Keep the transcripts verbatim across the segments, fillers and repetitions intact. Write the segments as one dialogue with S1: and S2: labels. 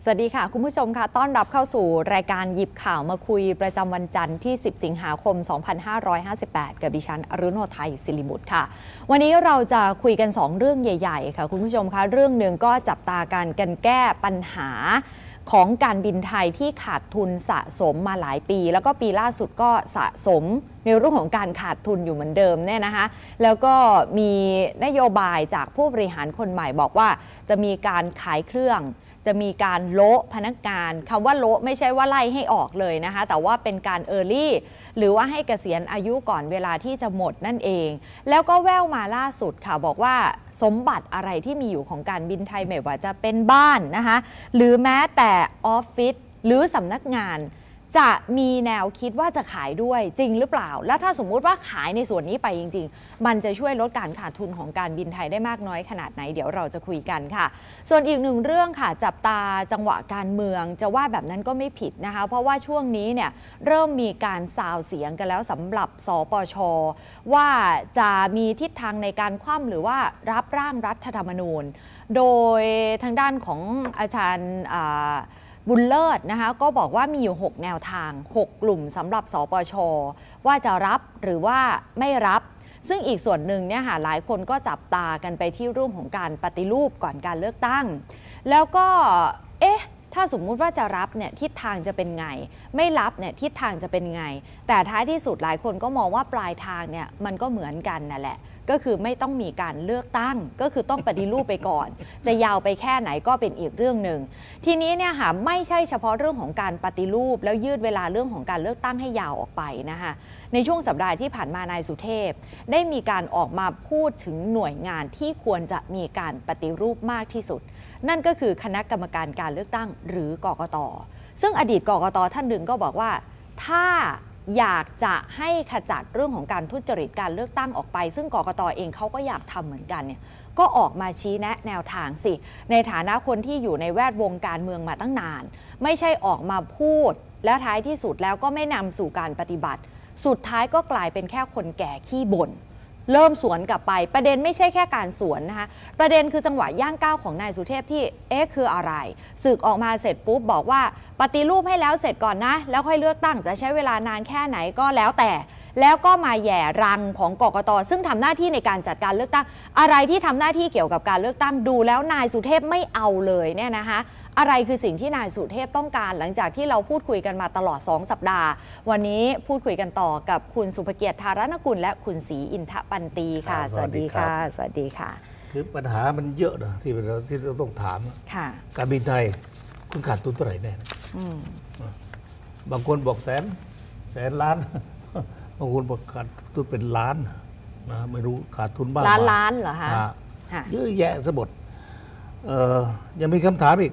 S1: วัสดีค่ะคุณผู้ชมค่ะต้อนรับเข้าสู่รายการหยิบข่าวมาคุยประจำวันจันทร์ที่สิบสิงหาคมสองพันห้าร้อยห้าสิบแปดกับดิฉันอรุโนไทยศิริบุตรค่ะวันนี้เราจะคุยกันสองเรื่องใหญ่ๆค่ะคุณผู้ชมคะเรื่องหนึ่งก็จับตาการกันแก้ปัญหาของการบินไทยที่ขาดทุนสะสมมาหลายปีแล้วก็ปีล่าสุดก็สะสมในเรื่องของการขาดทุนอยู่เหมือนเดิมเนี่ยนะคะแล้วก็มีนโยบายจากผู้บริหารคนใหม่บอกว่าจะมีการขายเครื่องจะมีการโละพนักงานคำว่าโละไม่ใช่ว่าไล่ให้ออกเลยนะคะแต่ว่าเป็นการเออร์ลี่หรือว่าให้เกษียณอายุก่อนเวลาที่จะหมดนั่นเองแล้วก็แว่วมาล่าสุดค่ะบอกว่าสมบัติอะไรที่มีอยู่ของการบินไทยไม่ว่าจะเป็นบ้านนะคะหรือแม้แต่ออฟฟิศหรือสำนักงานจะมีแนวคิดว่าจะขายด้วยจริงหรือเปล่าแล้วถ้าสมมุติว่าขายในส่วนนี้ไปจริงๆมันจะช่วยลดการขาดทุนของการบินไทยได้มากน้อยขนาดไหนเดี๋ยวเราจะคุยกันค่ะส่วนอีกหนึ่งเรื่องค่ะจับตาจังหวะการเมืองจะว่าแบบนั้นก็ไม่ผิดนะคะเพราะว่าช่วงนี้เนี่ยเริ่มมีการซาวเสียงกันแล้วสำหรับสปช.ว่าจะมีทิศทางในการคว่ำหรือว่ารับร่างรัฐธรรมนูญโดยทางด้านของอาจารย์บุญเลิศนะคะก็บอกว่ามีอยู่หกแนวทางหกกลุ่มสำหรับสปช.ว่าจะรับหรือว่าไม่รับซึ่งอีกส่วนหนึ่งเนี่ยค่ะหลายคนก็จับตากันไปที่เรื่องของการปฏิรูปก่อนการเลือกตั้งแล้วก็เอ๊ะถ้าสมมุติว่าจะรับเนี่ยทิศทางจะเป็นไงไม่รับเนี่ยทิศทางจะเป็นไงแต่ท้ายที่สุดหลายคนก็มองว่าปลายทางเนี่ยมันก็เหมือนกันนั่นแหละก็คือไม่ต้องมีการเลือกตั้งก็คือต้องปฏิรูปไปก่อนจะยาวไปแค่ไหนก็เป็นอีกเรื่องหนึ่งทีนี้เนี่ยค่ะไม่ใช่เฉพาะเรื่องของการปฏิรูปแล้วยืดเวลาเรื่องของการเลือกตั้งให้ยาวออกไปนะคะในช่วงสัปดาห์ที่ผ่านมานายสุเทพได้มีการออกมาพูดถึงหน่วยงานที่ควรจะมีการปฏิรูปมากที่สุดนั่นก็คือคณะกรรมการการเลือกตั้งหรือกกต.ซึ่งอดีตกกต.ท่านหนึ่งก็บอกว่าถ้าอยากจะให้ขจัดเรื่องของการทุจริตการเลือกตั้งออกไปซึ่งกกต.เองเขาก็อยากทำเหมือนกันเนี่ยก็ออกมาชี้แนะแนวทางสิในฐานะคนที่อยู่ในแวดวงการเมืองมาตั้งนานไม่ใช่ออกมาพูดและท้ายที่สุดแล้วก็ไม่นำสู่การปฏิบัติสุดท้ายก็กลายเป็นแค่คนแก่ขี้บ่นเริ่มสวนกลับไปประเด็นไม่ใช่แค่การสวนนะคะประเด็นคือจังหวะย่างก้าวของนายสุเทพที่เอ๊ะคืออะไรสึกออกมาเสร็จปุ๊บบอกว่าปฏิรูปให้แล้วเสร็จก่อนนะแล้วค่อยเลือกตั้งจะใช้เวลานานแค่ไหนก็แล้วแต่แล้วก็มาแย่รังของกกต.ซึ่งทำหน้าที่ในการจัดการเลือกตั้งอะไรที่ทำหน้าที่เกี่ยวกับการเลือกตั้งดูแล้วนายสุเทพไม่เอาเลยเนี่ยนะคะอะไรคือสิ่งที่นายสุเทพต้องการหลังจากที่เราพูดคุยกันมาตลอดสองสัปดาห์วันนี้พูดคุยกันต่อกับคุณสุภเกียรติธารณกุลและคุณศรีอินทปันตีค่ะสวัสดีค่ะสวัสดีค่ะ
S2: คือปัญหามันเยอะนะที่เราที่เราต้องถามการบินไทยคุณขาดทุนเท่าไหร่แน่บางคนบอกแสนแสนล้านบางคนบอกขาดทุนเป็นล้านนะไม่รู้ขาดทุนบ้าง
S1: ล้านล้านเหรอคะ
S2: เยอะแยะสมบดยังมีคำถามอีก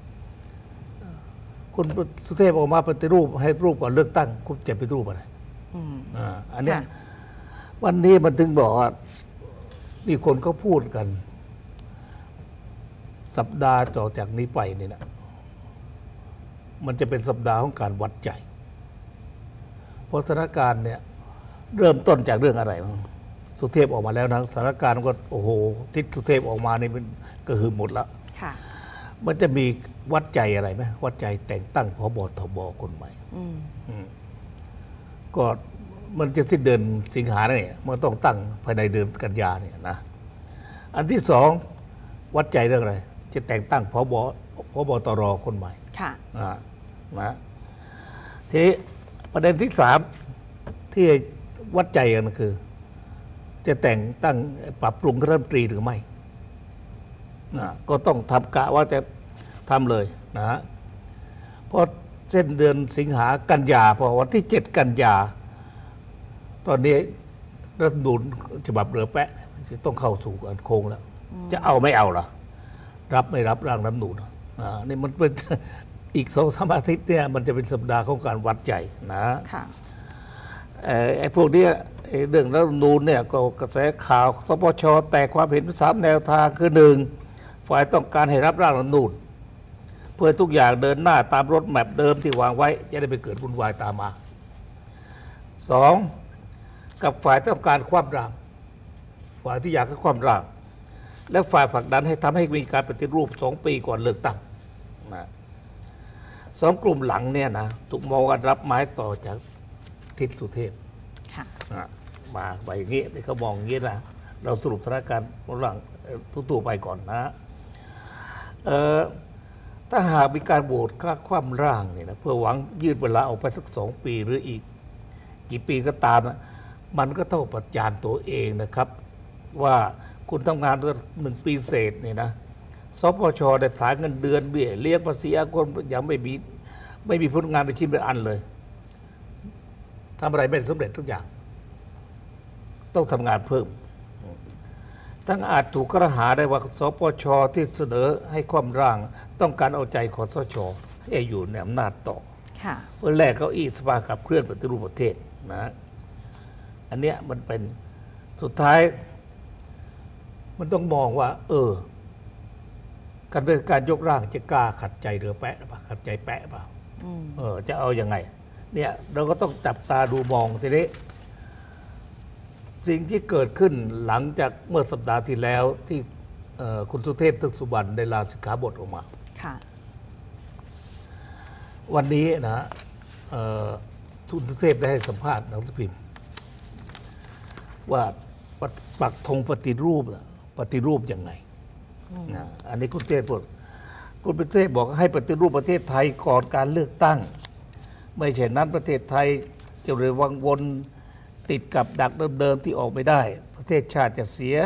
S2: คุณสุเทพออกมาปฏิรูปให้รูปก่อนเลือกตั้งคุณจะไปรูปอะไรอันนี้วันนี้มันถึงบอกว่านี่คนเขาพูดกันสัปดาห์ต่อจากนี้ไปนี่นะมันจะเป็นสัปดาห์ของการวัดใจเพราะสถานการณ์เนี่ยเริ่มต้นจากเรื่องอะไรสุเทพออกมาแล้วนะสถานการณ์ก็โอ้โหทิศสุเทพออกมานี่มันกระหึ่มหมดแล้วมันจะมีวัดใจอะไรไหมวัดใจแต่งตั้งผบ.ทบ.คนใหม่ก็มันจะสิ้นเดือนสิงหาเนี่ยมันต้องตั้งภายในเดือนกันยาเนี่ยนะอันที่สองวัดใจเรื่องอะไรจะแต่งตั้งผบ.ผบ.ตร.คนใหม่
S1: ค่ะ
S2: นะทีประเด็นที่สามที่วัดใจกันคือ จะแต่งตั้งปรับปรุงคณะรัฐมนตรีหรือไม่นะก็ต้องทำกะว่าจะทำเลยนะฮะเพราะเส้นเดือนสิงหากันยาพอวันที่เจ็ดกันยาตอนนี้รัฐธรรมนูญฉบับเรือแปะจะต้องเข้าสู่การโค้งแล้วจะเอาไม่เอาล่ะรับไม่รับร่างรัฐธรรมนูญอ่านี่มันเป็นอีกสองสามอาทิตย์เนี่ยมันจะเป็นสัปดาห์ของการวัดใจนะไอ้พวกนี้เรื่องรัฐธรรมนูญเนี่ยก็กระแสข่าวสปช.แตกความเห็นสามแนวทางคือหนึ่งฝ่ายต้องการให้รับร่างรัฐธรรมนูญเพื่อทุกอย่างเดินหน้าตามรถแมพเดิมที่วางไว้จะได้ไปเกิดวุ่นวายตามมาสองกับฝ่ายต้องการคว่ำร่างฝ่ายที่อยากให้คว่ำร่างและฝ่ายผลักดันให้ทำให้มีการปฏิรูปสองปีก่อนเลือกตั้งนะสองกลุ่มหลังเนี่ยนะถูกมองว่ารับไม้ต่อจากทิศสุเทพ
S1: ค่ะ
S2: นะมาไปอย่างนี้ที่เขามองอย่างนี้นะเราสรุปสถานการณ์หลังทั่วๆไปก่อนนะเอ่อถ้าหากมีการโหวตค่าคว่ำร่างเนี่ยนะเพื่อหวังยืดเวลาออกไปสักสองปีหรืออีกกี่ปีก็ตามนะมันก็ต้องประจานตัวเองนะครับ ว่าคุณทำงานหนึ่งปีเศษเนี่ยนะสปชได้ผลาญเงินเดือนเบี้ยเลี้ยงภาษีอากรยังไม่มีไม่มีผลงานเป็นชิ้นเป็นอันเลยทำอะไรไม่สำเร็จทุกอย่างต้องทำงานเพิ่ม ทั้งอาจถูกกระหาได้ว่าสปชที่เสนอให้ความร่างต้องการเอาใจคสชให้อยู่ในอำนาจต่อ
S1: ค่ะ
S2: เพื่อแลกเก้าอี้สภาขับเคลื่อนปฏิรูปประเทศนะอันเนี้ยมันเป็นสุดท้าย มันต้องมองว่า เออ การเป็นการยกร่างจะกล้าขัดใจเรือแปะหรือเปล่าขัดใจแปะหรือเปล่าเออ จะเอาอยัางไง เนี่ยเราก็ต้องจับตาดูมองทีนี้ สิ่งที่เกิดขึ้นหลังจากเมื่อสัปดาห์ที่แล้วที่คุณสุเทพเทือกสุบรรณได้ลาสิกขาบทออกมา
S1: ค่ะ
S2: วันนี้นะคุณสุเทพได้ให้สัมภาษณ์หนังสือพิมพ์ว่าปักธงปฏิรูปปฏิรูปยังไงนะอันนี้คุณสุเทพบอกคุณสุเทพบอกให้ปฏิรูปประเทศไทยก่อนการเลือกตั้ง ไม่ใช่นั้นประเทศไทยจะเรือวังวนติดกับดักเดิมๆที่ออกไม่ได้ ประเทศชาติจะเสีย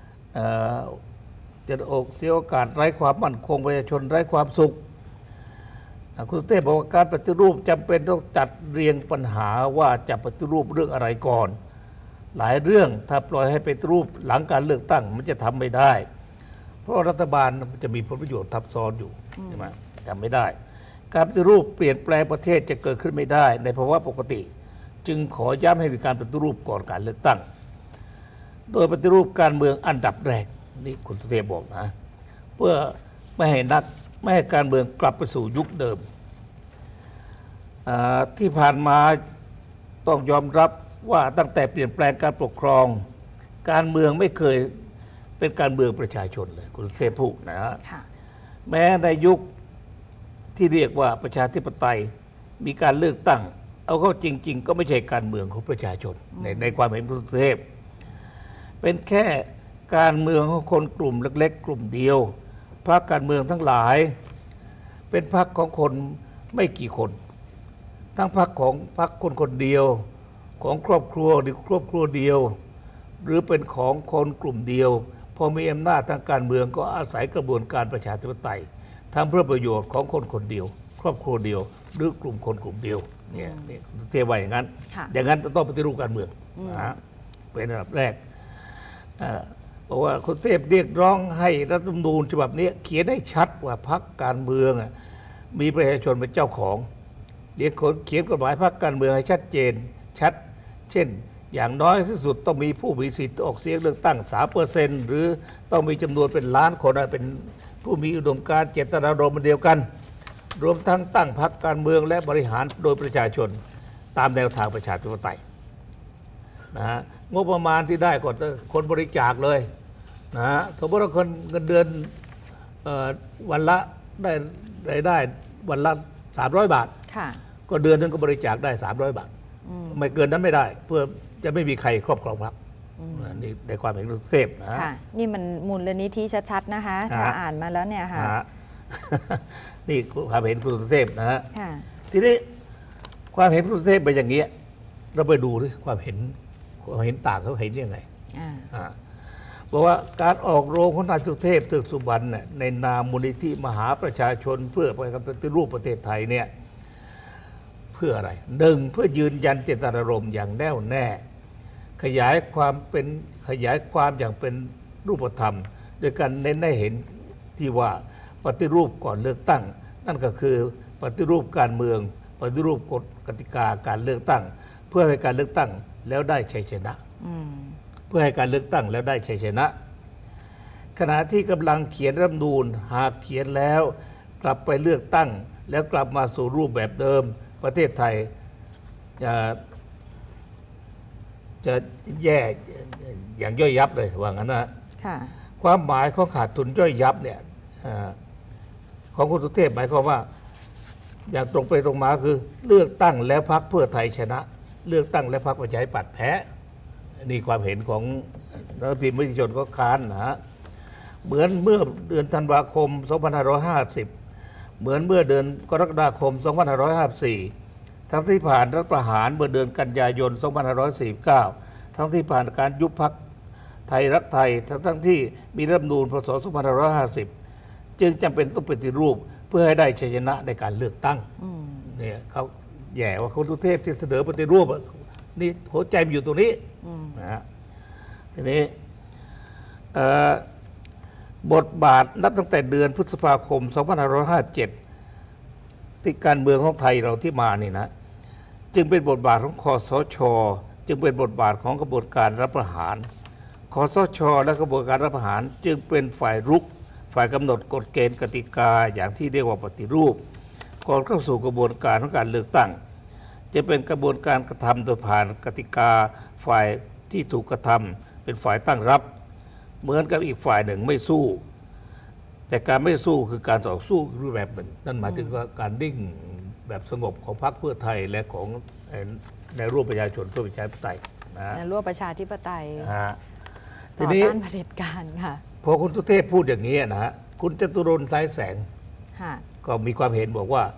S2: จะอกเสียโอกาสไร้ความมั่นคงประชาชนไร้ความสุขคุณสุเทพบอกว่าการปฏิรูปจำเป็นต้องจัดเรียงปัญหาว่าจะปฏิรูปเรื่องอะไรก่อน หลายเรื่องถ้าปล่อยให้ปฏิรูปหลังการเลือกตั้งมันจะทำไม่ได้ เพราะรัฐบาลมันจะมีผลประโยชน์ทับซ้อนอยู่ใช่ไหมทำไม่ได้ การปฏิรูปเปลี่ยนแปลงประเทศจะเกิดขึ้นไม่ได้ในภาวะปกติ จึงขอย้ำให้มีการปฏิรูปก่อนการเลือกตั้ง โดยปฏิรูปการเมืองอันดับแรกนี่คุณสุเทพบอกนะเพื่อไม่ให้นักไม่ให้การเมืองกลับไปสู่ยุคเดิมที่ผ่านมาต้องยอมรับว่าตั้งแต่เปลี่ยนแปลงการปกครอง การเมืองไม่เคยเป็นการเมืองประชาชนเลยคุณสุเทพพูดนะฮะแม้ในยุคที่เรียกว่าประชาธิปไตยมีการเลือกตั้งเอาเข้าจริงๆก็ไม่ใช่การเมืองของประชาชนในในความเห็นคุณสุเทพเป็นแค่การเมืองของคนกลุ่มเล็กๆกลุ่มเดียวพรรคการเมืองทั้งหลายเป็นพรรคของคนไม่กี่คนทั้งพรรคของพรรคคนคนเดียวของครอบครัวหรือครอบครัวเดียวหรือเป็นของคนกลุ่มเดียวพอมีอำนาจทางการเมืองก็อาศัยกระบวนการประชาธิปไตยทำเพื่อประโยชน์ของคนคนเดียวครอบครัวเดียวหรือกลุ่มคนกลุ่มเดียวเนี่ยนี่เทว่าอย่างนั้นอย่างนั้นต้องปฏิรูปการเมืองนะเป็นอันดับแรกบอกว่าคุณเทพเรียกร้องให้รัฐธรรมนูญฉบับนี้เขียนให้ชัดว่าพรรคการเมืองมีประชาชนเป็นเจ้าของเรียกคนเขียนกฎหมายพรรคการเมืองให้ชัดเจนชัดเช่นอย่างน้อยที่สุดต้องมีผู้มีสิทธิ์ออกเสียงเลือกตั้ง สามเปอร์เซ็นต์ หรือต้องมีจำนวนเป็นล้านคนเป็นผู้มีอุดมการณ์เจตนารมณ์เดียวกันรวมทั้งตั้งพรรคการเมืองและบริหารโดยประชาชนตามแนวทางประชาธิปไตยนะฮะงบประมาณที่ได้ก็คนบริจาคเลยนะฮะสมมติว่าคนเงินเดือนวันละได้รายได้วันละสามร้อยบาทก็เดือนนึงก็บริจาคได้สามร้อยบาทไม่เกินนั้นไม่ได้เพื่อจะไม่มีใครครอบครองพรรคนี่ในความเห็นคุณสุเทพนะ
S1: นี่มันมูลนิธิชัดๆนะคะถ้าอ่านมาแล้วเนี่ยค่ะ
S2: นี่ความเห็นคุณสุเทพนะฮะทีนี้ความเห็นคุณสุเทพเป็นอย่างนี้เราไปดูด้วยความเห็นความเห็นต่างเขาเห็นยังไงบอกว่าการออกโรงของนายสุเทพเทือกสุบรรณในนามมูลนิธิมหาประชาชนเพื่อปฏิรูปประเทศไทยเนี่ยเพื่ออะไรหนึ่งเพื่อยืนยันเจตนารมณ์อย่างแน่วแน่ขยายความเป็นขยายความอย่างเป็นรูปธรรมโดยการเน้นให้เห็นที่ว่าปฏิรูปก่อนเลือกตั้งนั่นก็คือปฏิรูปการเมืองปฏิรูปกฎกติกาการเลือกตั้งเพื่อให้การเลือกตั้งแล้วได้ชัยชนะเพื่อให้การเลือกตั้งแล้วได้ชัยชนะขณะที่กำลังเขียนรัฐธรรมนูญหากเขียนแล้วกลับไปเลือกตั้งแล้วกลับมาสู่รูปแบบเดิมประเทศไทยจะจะแย่อย่างย่อยยับเลยว่างั้นนะความหมายของขาดทุนย่อยยับเนี่ยของคุณสุเทพหมายความว่าอย่างตรงไปตรงมาคือเลือกตั้งแล้วพรรคเพื่อไทยชนะ เลือกตั้งแล้วพรรคประชาธิปัตย์แพ้นี่ความเห็นของนักพิมพ์มติชนก็ค้านนะฮะเหมือนเมื่อเดือนธันวาคม สองพันห้าร้อยห้าสิบ เหมือนเมื่อเดือนกรกฎาคม สองพันห้าร้อยห้าสิบสี่ ทั้งที่ผ่านรัฐประหารเมื่อเดือนกันยายน สองพันห้าร้อยสี่สิบเก้า ทั้งที่ผ่านการยุบพรรคไทยรักไทย ทั้งทั้งที่มีรัฐธรรมนูญพ.ศ. สองพันห้าร้อยห้าสิบ จึงจำเป็นต้องปฏิรูปเพื่อให้ได้ชัยชนะในการเลือกตั้งเนี่ยเขาแย่ว่าคุณสุเทพที่เสนอปฏิรูปนี่หัวใจมันอยู่ตรงนี้นะฮะทีนี้บทบาทนับตั้งแต่เดือนพฤษภาคม สองพันห้าร้อยห้าสิบเจ็ด ที่การเมืองของไทยเราที่มานี่นะจึงเป็นบทบาทของคสช.จึงเป็นบทบาทของกระบวนการรัฐประหารคสช.และกระบวนการรัฐประหารจึงเป็นฝ่ายรุกฝ่ายกำหนดกฎเกณฑ์กติกาอย่างที่เรียกว่าปฏิรูปก่อนเข้าสู่กระบวนการของการเลือกตั้งจะเป็นกระบวนการกระทำโดยผ่านกติกาฝ่ายที่ถูกกระทำเป็นฝ่ายตั้งรับเหมือนกับอีกฝ่ายหนึ่งไม่สู้แต่การไม่สู้คือการต่อสู้รูปแบบหนึ่งนั่นหมายถึงว่าการดิ้งแบบสงบของพรรคเพื่อไทยและของในร่วมประชาชนเพื่อประชาธิปไตยนะ
S1: ในร่วมประชาธิปไตย
S2: ทีนี้
S1: ต่อต้านเผด็จการค่ะ
S2: พอคุณสุเทพพูดอย่างนี้นะฮะคุณจตุรนต์สายแสงก็มีความเห็นบอกว่า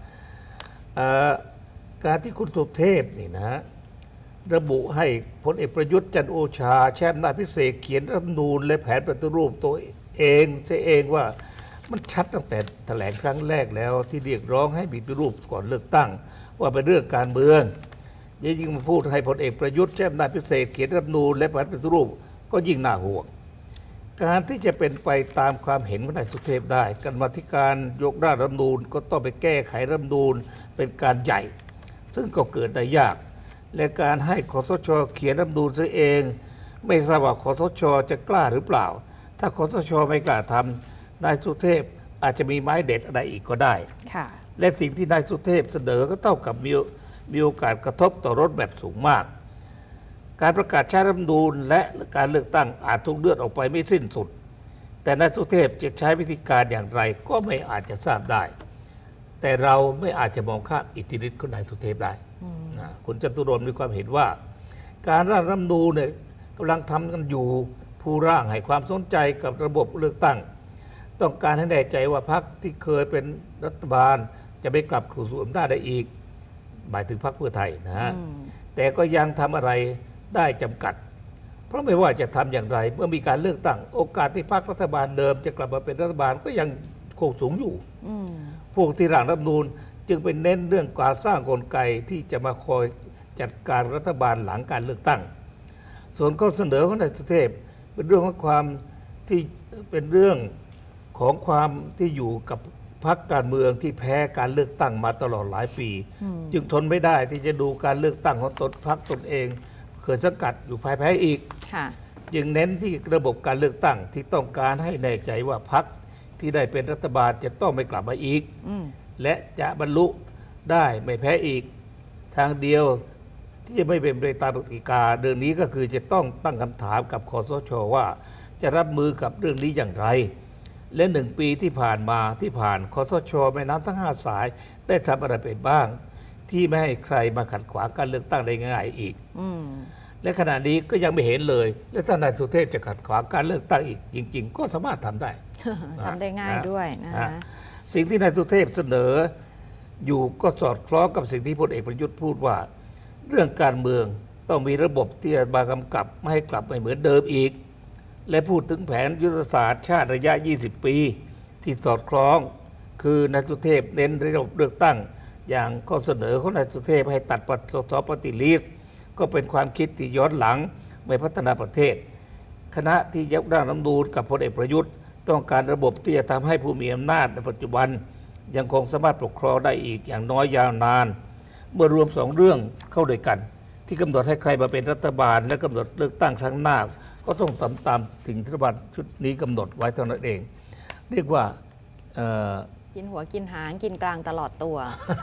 S2: การที่คุณสุเทพนี่นะระบุให้พลเอกประยุทธ์จันทร์โอชาแชมป์นาจพิเศษเขียนรัฐธรรมนูญและแผนปฏิรูปตัวเองใช่เองว่ามันชัดตั้งแต่แถลงครั้งแรกแล้วที่เรียกร้องให้ปฏิรูปก่อนเลือกตั้งว่าเป็นเรื่องการเมืองยิ่งมาพูดให้พลเอกประยุทธ์แชมป์นาจพิเศษเขียนรัฐธรรมนูญและแผนปฏิรูปก็ยิ่งน่าห่วงการที่จะเป็นไปตามความเห็นของนายสุเทพได้กรรมาธิการยกร่างรัฐธรรมนูญก็ต้องไปแก้ไขรัฐธรรมนูญเป็นการใหญ่ซึ่งก็เกิดได้ยากและการให้คสช.เขียนรัฐธรรมนูญซะเองไม่ทราบว่าคสช.จะกล้าหรือเปล่าถ้าคสช.ไม่กล้าทำนายสุเทพอาจจะมีไม้เด็ดอะไรอีกก็ได้และสิ่งที่นายสุเทพเสนอก็เท่ากับมีมีโอกาสกระทบต่อรถแบบสูงมากการประกาศใช้รัฐธรรมนูญและการเลือกตั้งอาจถูกเลื่อนออกไปไม่สิ้นสุดแต่นายสุเทพจะใช้วิธีการอย่างไรก็ไม่อาจจะทราบได้แต่เราไม่อาจจะมองข้ามอิทธิฤทธิ์ของนายสุเทพได้นะคุณจตุรนต์มีความเห็นว่าการร่างรัฐธรรมนูญเนี่ยกำลังทำกันอยู่ผู้ร่างให้ความสนใจกับระบบเลือกตั้งต้องการให้แน่ใจว่าพรรคที่เคยเป็นรัฐบาลจะไม่กลับเข้าสู่อำนาจได้อีกหมายถึงพรรคเพื่อไทยนะฮะแต่ก็ยังทำอะไรได้จำกัดเพราะไม่ว่าจะทำอย่างไรเมื่อมีการเลือกตั้งโอกาสที่พรรครัฐบาลเดิมจะกลับมาเป็นรัฐบาลก็ยังคงสูงอยู่พวกที่ร่างรัฐธรรมนูญจึงเป็นเน้นเรื่องการสร้างกลไกที่จะมาคอยจัดการรัฐบาลหลังการเลือกตั้งส่วนข้อเสนอของนายสุเทพเป็นเรื่องของความที่เป็นเรื่องของความที่อยู่กับพรรคการเมืองที่แพ้การเลือกตั้งมาตลอดหลายปีจึงทนไม่ได้ที่จะดูการเลือกตั้งของตนพรรคตนเองเคยสังกัดอยู่ภายแพ้อีกจึงเน้นที่ระบบการเลือกตั้งที่ต้องการให้แน่ใจว่าพรรคที่ได้เป็นรัฐบาลจะต้องไม่กลับมาอีกและจะบรรลุได้ไม่แพ้อีกทางเดียวที่จะไม่เป็นไปตามกติกาเรื่องนี้ก็คือจะต้องตั้งคำถามกับคสช.ว่าจะรับมือกับเรื่องนี้อย่างไรและหนึ่งปีที่ผ่านมาที่ผ่านคสช.แม่น้ำทั้งห้าสายได้ทำอะไรไปบ้างที่ไม่ให้ใครมาขัดขวางการเลือกตั้งได้ง่ายอีกและขณะนี้ก็ยังไม่เห็นเลยและถ้านายสุเทพจะขัดขวางการเลือกตั้งอีกจริงๆก็สามารถทำได้
S1: ทำได้ง่ายด้วยนะ
S2: สิ่งที่นายสุเทพเสนออยู่ก็สอดคล้องกับสิ่งที่พลเอกประยุทธ์พูดว่าเรื่องการเมืองต้องมีระบบที่จะมากำกับไม่ให้กลับไปเหมือนเดิมอีกและพูดถึงแผนยุทธศาสตร์ชาติระยะยี่สิบปีที่สอดคล้องคือนายสุเทพเน้นระบบเลือกตั้งอย่างข้อเสนอของนายสุเทพให้ตัดปสสปฏิริษีก็เป็นความคิดที่ย้อนหลังไม่พัฒนาประเทศคณะที่ยกร่างรัฐธรรมนูญกับพลเอกประยุทธ์ต้องการระบบที่จะทำให้ผู้มีอำนาจในปัจจุบันยังคงสามารถปกครองได้อีกอย่างน้อยยาวนานเมื่อรวมสองเรื่องเข้าด้วยกันที่กำหนดให้ใครมาเป็นรัฐบาลและกำหนดเลือกตั้งครั้งหน้าก็ต้องทำตามถึงรัฐบาลชุดนี้กำหนดไว้เท่านั้นเองเรียกว่า
S1: กินหัวกินหางกินกลางตลอดตัว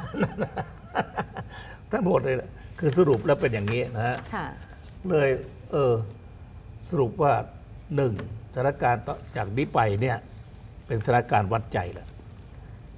S2: ทั้งหมดเลยคือสรุปแล้วเป็นอย่างนี้นะฮะเลยเออสรุปว่าหนึ่งสถานการณ์จากนี้ไปเนี่ยเป็นสถานการณ์วัดใจแหละ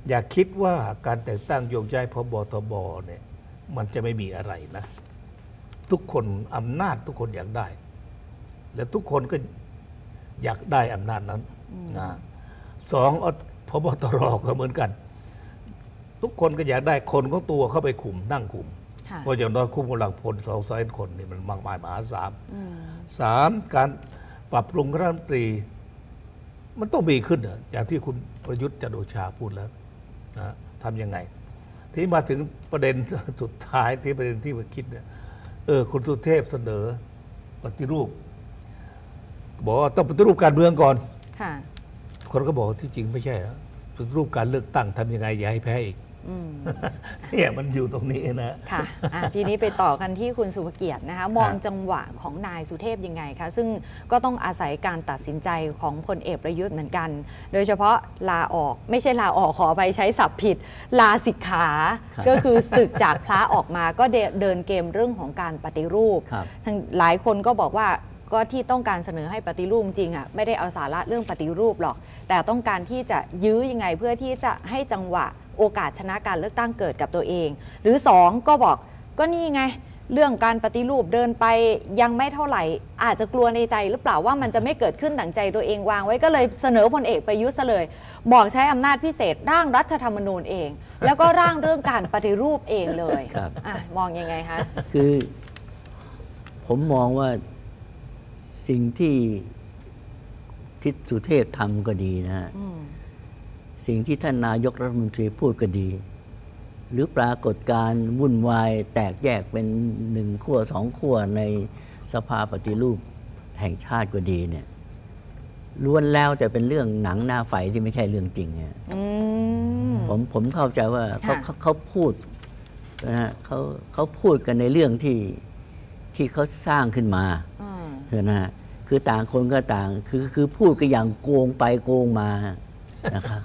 S2: อย่าคิดว่าการแต่งตั้งโยกย้ายพบทบเนี่ยมันจะไม่มีอะไรนะ ทุกคนอำนาจทุกคนอยากได้ และทุกคนก็อยากได้อำนาจนั้นนะสองพบตรก็เหมือนกัน ทุกคนก็อยากได้คนของตัวเข้าไปคุมนั่งคุมเพราะอย่างน้อยคุมกำลังพลสองแสนคนนี่มันมากมายมหาศาลสามการปรับปรุงรัฐมนตรี มันต้องมีขึ้นนะอย่างที่คุณประยุทธ์จันทร์โอชาพูดแล้วนะทำยังไง ที่มาถึงประเด็นสุดท้ายที่ประเด็นที่มาคิดเนี่ยเออคุณสุเทพเสนอปฏิรูปบอกว่าต้องปฏิรูปการเมืองก่อนคนก็บอกที่จริงไม่ใช่นะปฏิรูปการเลือกตั้งทำยังไงอย่าให้แพ้อีกเนี่ยมันอยู่ตรงนี้นะ
S1: ค่ะทีนี้ไปต่อกันที่คุณสุภเกียรตินะคะมองจังหวะของนายสุเทพยังไงคะซึ่งก็ต้องอาศัยการตัดสินใจของพลเอกประยุทธ์เหมือนกัน โดยเฉพาะลาออกไม่ใช่ลาออกขอไปใช้ศัพท์ผิดลาสิกขาก็คือศึกจากพระออกมาก็เดินเกมเรื่องของการปฏิรูปหลายคนก็บอกว่าก็ที่ต้องการเสนอให้ปฏิรูปจริงอ่ะไม่ได้เอาสาระเรื่องปฏิรูปหรอกแต่ต้องการที่จะยื้อยังไงเพื่อที่จะให้จังหวะโอกาสชนะการเลือกตั้งเกิดกับตัวเองหรือสองก็บอกก็นี่ไงเรื่องการปฏิรูปเดินไปยังไม่เท่าไหร่อาจจะกลัวในใจหรือเปล่าว่ามันจะไม่เกิดขึ้นดั่งใจตัวเองวางไว้ก็เลยเสนอพลเอกประยุทธ์ซะเลยบอกใช้อำนาจพิเศษร่างรัฐธรรมนูญเองแล้วก็ร่างเรื่องการปฏิรูปเองเลยอ่ะมองยังไงคะ
S3: คือผมมองว่าสิ่งที่ทิศสุเทพทำก็ดีนะฮะสิ่งที่ท่านนายกรัฐมนตรีพูดก็ดี หรือปรากฏการณ์วุ่นวายแตกแยกเป็นหนึ่งขั้วสองขั้วในสภาปฏิรูปแห่งชาติก็ดีเนี่ยล้วนแล้วแต่เป็นเรื่องหนังหน้าไฟที่ไม่ใช่เรื่องจริงเนี่ยผมผมเข้าใจว่าเขาเขาเขาพูดนะฮะเขาเขาพูดกันในเรื่องที่ที่เขาสร้างขึ้นมานะฮะคือต่างคนก็ต่างคือคือพูดก็อย่างโกงไปโกงมานะครับ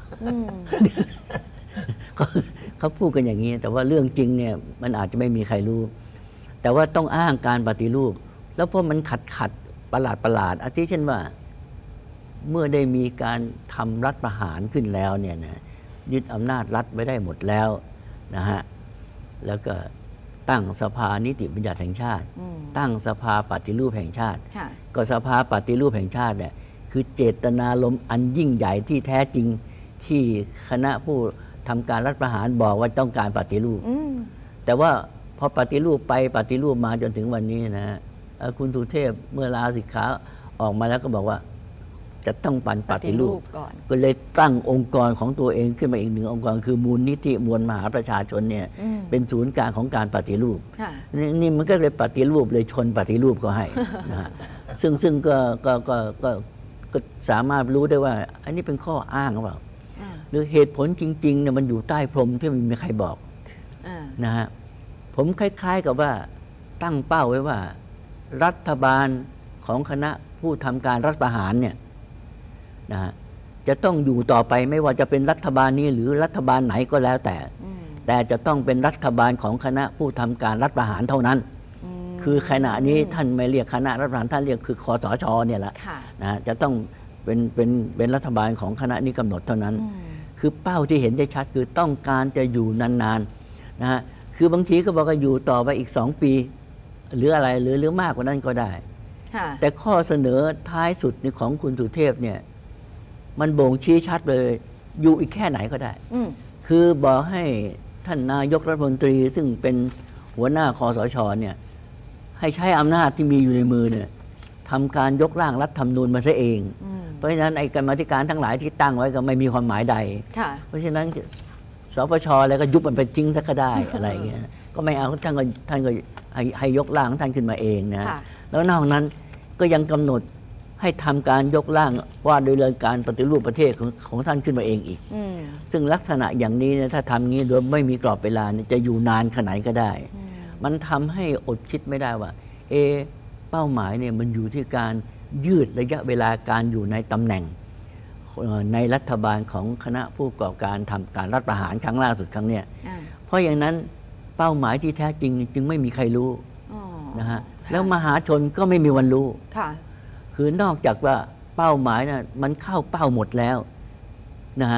S3: เขาพูดกันอย่างนี้แต่ว่าเรื่องจริงเนี่ยมันอาจจะไม่มีใครรู้แต่ว่าต้องอ้างการปฏิรูปแล้วเพราะมันขัดขัดประหลาดประหลาดอาทิเช่นว่าเมื่อได้มีการทำรัฐประหารขึ้นแล้วเนี่ยนะยึดอำนาจรัฐไว้ได้หมดแล้วนะฮะแล้วก็ตั้งสภานิติบัญญัติแห่งชาติตั้งสภาปฏิรูปแห่งชาติก็สภาปฏิรูปแห่งชาติเนี่ยคือเจตนารมณ์อันยิ่งใหญ่ที่แท้จริงที่คณะผู้ทำการรัฐประหารบอกว่าต้องการปฏิรูปแต่ว่าพอปฏิรูปไปปฏิรูปมาจนถึงวันนี้นะฮะคุณสุเทพเมื่อลาสิกขาออกมาแล้วก็บอกว่าจะต้องปันปฏิรูปก็เลยตั้งองค์กรของตัวเองขึ้นมาอีกหนึ่งองค์กรคือมูลนิธิมวลมหาประชาชนเนี่ยเป็นศูนย์กลางของการปฏิรูปนี่มันก็เลยปฏิรูปเลยชนปฏิรูปก็ให้นะฮะซึ่งซึ่งก็ก็ก็ก็สามารถรู้ได้ว่าอันนี้เป็นข้ออ้างหรือเปล่าหรือเหตุผลจริงๆเนี่ยมันอยู่ใต้พรมที่ไม่มีใครบอกนะฮะผมคล้ายๆกับว่าตั้งเป้าไว้ว่ารัฐบาลของคณะผู้ทำการรัฐประหารเนี่ยนะฮะจะต้องอยู่ต่อไปไม่ว่าจะเป็นรัฐบาลนี้หรือรัฐบาลไหนก็แล้วแต่แต่จะต้องเป็นรัฐบาลของคณะผู้ทำการรัฐประหารเท่านั้นคือขณะนี้ท่านไม่เรียกคณะรัฐประหารท่านเรียกคือคสช.เนี่ยแหละนะฮะจะต้องเป็นเป็นเป็นรัฐบาลของคณะนี้กำหนดเท่านั้นคือเป้าที่เห็นได้ชัดคือต้องการจะอยู่นานๆนะฮะคือบางทีก็บอกว่าอยู่ต่อไปอีกสองปีหรืออะไรหรือหรือมากกว่านั้นก็ได้แต่ข้อเสนอท้ายสุดของคุณสุเทพเนี่ยมันบ่งชี้ชัดเลยอยู่อีกแค่ไหนก็ได้คือบอกให้ท่านนายกรัฐมนตรีซึ่งเป็นหัวหน้าคสช.เนี่ยให้ใช้อำนาจที่มีอยู่ในมือเนี่ยทำการยกร่างรัฐธรรมนูญมาซะเองเพราะฉะนั้นไอ้กรรมาธิการทั้งหลายที่ตั้งไว้ก็ไม่มีความหมายใดเพราะฉะนั้นสปช.อะไรก็ยุบมันไปจริงซะก็ได้อะไรเงี้ยก็ไม่เอาท่านก็ท่านก็ให้ให้ยกร่างท่านขึ้นมาเองนะแล้วนอกนั้นก็ยังกำหนดให้ทำการยกร่างว่าโดยเรื่องการปฏิรูปประเทศของของท่านขึ้นมาเองอีกซึ่งลักษณะอย่างนี้เนี่ยถ้าทำงี้โดยไม่มีกรอบเวลาเนี่ยจะอยู่นานขนาดไหนก็ได้มันทำให้อดคิดไม่ได้ว่าเอเป้าหมายเนี่ยมันอยู่ที่การยืดระยะเวลาการอยู่ในตำแหน่งในรัฐบาลของคณะผู้ก่อการทำการรัฐประหารครั้งล่าสุดครั้งเนี้ยเพราะอย่างนั้นเป้าหมายที่แท้จริงจึงไม่มีใครรู้นะฮะแล้วมหาชนก็ไม่มีวันรู้คือนอกจากว่าเป้าหมายนะมันเข้าเป้าหมดแล้วนะฮะถึ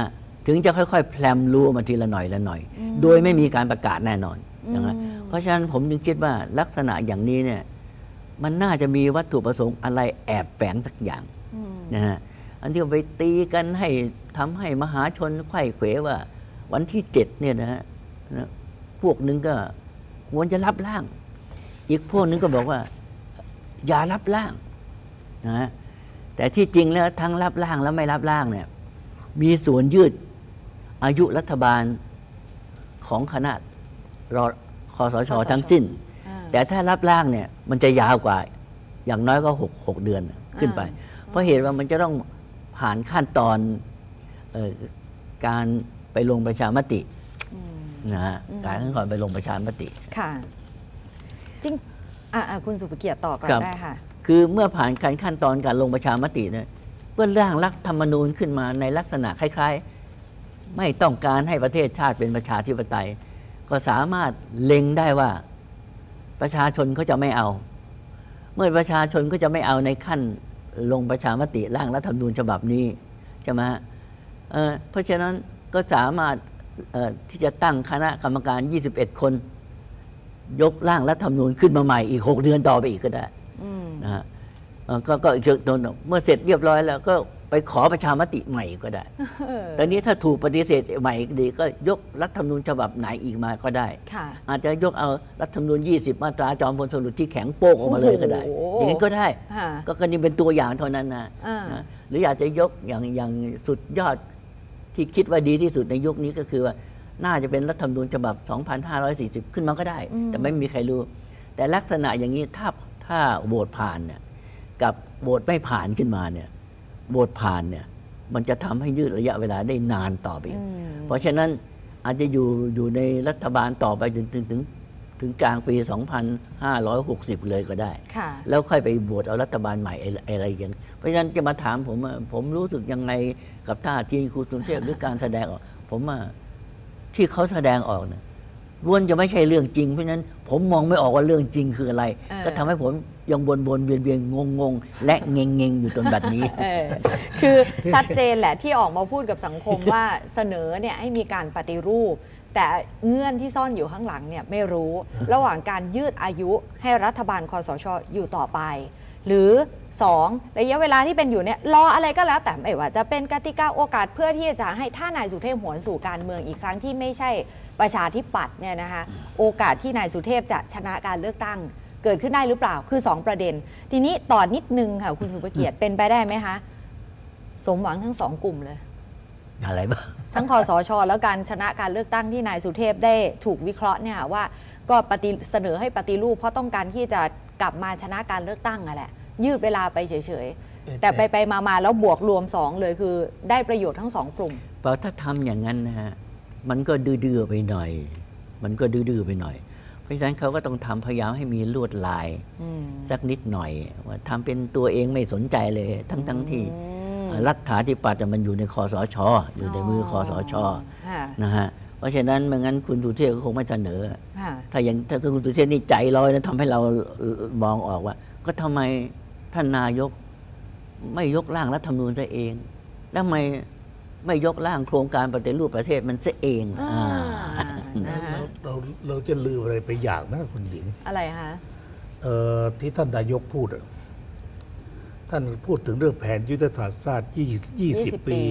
S3: ถึงจะค่อยๆแพลมรู้มาทีละหน่อยละหน่อย โดยไม่มีการประกาศแน่นอนนะครับเพราะฉะนั้นผมจึงคิดว่าลักษณะอย่างนี้เนี่ยมันน่าจะมีวัตถุประสงค์อะไรแอบแฝงสักอย่างนะฮะอันที่ไปตีกันให้ทำให้มหาชนไขว้เขวว่าวันที่เจ็ดเนี่ยนะฮะพวกนึงก็ควรจะรับร่างอีกพวกนึงก็บอกว่าอย่ารับร่างนะฮะแต่ที่จริงแล้วทั้งรับร่างแล้วไม่รับร่างเนี่ยมีส่วนยืดอายุรัฐบาลของคณะรอคสช.ทั้งสิ้นแต่ถ้ารับร่างเนี่ยมันจะยาวกว่าอย่างน้อยก็หกหกเดือนขึ้นไปเพราะเหตุว่ามันจะต้องผ่านขั้นตอนเอ่อการไปลงประชามตินะฮะการขั้นตอนไปลงประชามติ
S1: ค่ะจริงอ่ะคุณสุภเกียรติต่อก่อนได้ค่ะ
S3: คือเมื่อผ่านการขั้นตอนการลงประชามติเนี่ยเพื่อร่างรัฐธรรมนูญขึ้นมาในลักษณะคล้ายๆไม่ต้องการให้ประเทศชาติเป็นประชาธิปไตยก็สามารถเล็งได้ว่าประชาชนเขาจะไม่เอาเมื่อประชาชนก็จะไม่เอาในขั้นลงประชามติร่างรัฐธรรมนูญฉบับนี้ใช่ไหมฮะ เ, เพราะฉะนั้นก็สามารถที่จะตั้งคณะกรรมการยี่สิบเอ็ดคนยกร่างรัฐธรรมนูญขึ้นมาใหม่อีกหกเดือนต่อไปอีกก็ได้นะฮะก็ก็อีกโดนเมื่อเสร็จเรียบร้อยแล้วก็ไปขอประชามติใหม่ก็ได้ตอนนี้ถ้าถูกปฏิเสธใหม่ดีก็ยกรัฐธรรมนูญฉบับไหนอีกมาก็ได้อาจจะยกเอารัฐธรรมนูญยี่สิบมาตราจอมพลสฤษดิ์ที่แข็งโป๊กออกมาเลยก็ได้อย่างนั้นก็ได้ก็ก็นี่เป็นตัวอย่างเท่านั้นนะหรืออยากจะยกอย่างอย่างสุดยอดที่คิดว่าดีที่สุดในยุคนี้ก็คือว่าน่าจะเป็นรัฐธรรมนูญฉบับสองพันห้าร้อยสี่สิบขึ้นมาก็ได้แต่ไม่มีใครรู้แต่ลักษณะอย่างนี้ถ้าถ้าโหวตผ่านเนี่ยกับโหวตไม่ผ่านขึ้นมาเนี่ยโหวตผ่านเนี่ยมันจะทำให้ยืดระยะเวลาได้นานต่อไปเพราะฉะนั้นอาจจะอยู่อยู่ในรัฐบาลต่อไปถึงถึงถึงถึงกลางปีสองพันห้าร้อยหกสิบเลยก็ได้แล้วค่อยไปโหวตเอารัฐบาลใหม่อะไรอย่างเพราะฉะนั้นจะมาถามผมผมรู้สึกยังไงกับท่าทีคุณสุเทพหรือการแสดงออกผมว่าที่เขาแสดงออกเนี่ยล้วนจะไม่ใช่เรื่องจริงเพราะฉะนั้นผมมองไม่ออกว่าเรื่องจริงคืออะไรก็ทำให้ผมยังวนวนเวียนเวียนงงงและเงงเงงอยู่ตรงแบบนี้
S1: คือชัดเจนแหละที่ออกมาพูดกับสังคมว่าเสนอเนี่ยให้มีการปฏิรูปแต่เงื่อนที่ซ่อนอยู่ข้างหลังเนี่ยไม่รู้ระหว่างการยืดอายุให้รัฐบาลคสช.อยู่ต่อไปหรือสองระยะเวลาที่เป็นอยู่เนี่ยรออะไรก็แล้วแต่ไม่ว่าจะเป็นกติกาโอกาสเพื่อที่จะให้ถ้านายสุเทพหวนสู่การเมืองอีกครั้งที่ไม่ใช่ประชาธิปัตย์เนี่ยนะคะโอกาสที่นายสุเทพจะชนะการเลือกตั้งเกิดขึ้นได้หรือเปล่าคือสองประเด็นทีนี้ต่อนิดนึงค่ะคุณสุภเกียรติเป็นไปได้ไหมคะสมหวังทั้งสองกลุ่มเลย
S3: อะไรบ้าง
S1: ทั้งคสช.แล้วการชนะการเลือกตั้งที่นายสุเทพได้ถูกวิเคราะห์เนี่ยว่าก็ปฏิเสนอให้ปฏิรูปเพราะต้องการที่จะกลับมาชนะการเลือกตั้งอะแหละยืดเวลาไปเฉยๆแต่ไปไปมาๆแล้วบวกรวมสองเลยคือได้ประโยชน์ทั้งสองกลุ่ม
S3: เพราะถ้าทำอย่างนั้นนะฮะมันก็ดื้อๆไปหน่อยมันก็ดื้อๆไปหน่อยเพราะฉะนั้นเขาก็ต้องทำพยายามให้มีลวดลายสักนิดหน่อยว่าทำเป็นตัวเองไม่สนใจเลยทั้งๆที่รัฐาธิปัตย์มันอยู่ในคสช.อยู่ในมือคสช.นะฮะเพราะฉะนั้นไม่งั้นคุณสุเทพก็คงไม่เสนอถ้าอย่างถ้าคุณสุเทพนี่ใจลอยนะทำให้เรามองออกว่าก็ทำไมท่านนายกไม่ยกร่างรัฐธรรมนูญซะเองแล้วทำไมไม่ยกร่างโครงการปฏิรูปประเทศมันซะเอง
S2: เราเราเราจะลืมอะไรไปอย่างนะคุณหญิง
S1: อะไรคะ
S2: ที่ท่านนายกพูดท่านพูดถึงเรื่องแผนยุทธศาสตร์ชาติยี่สิบปี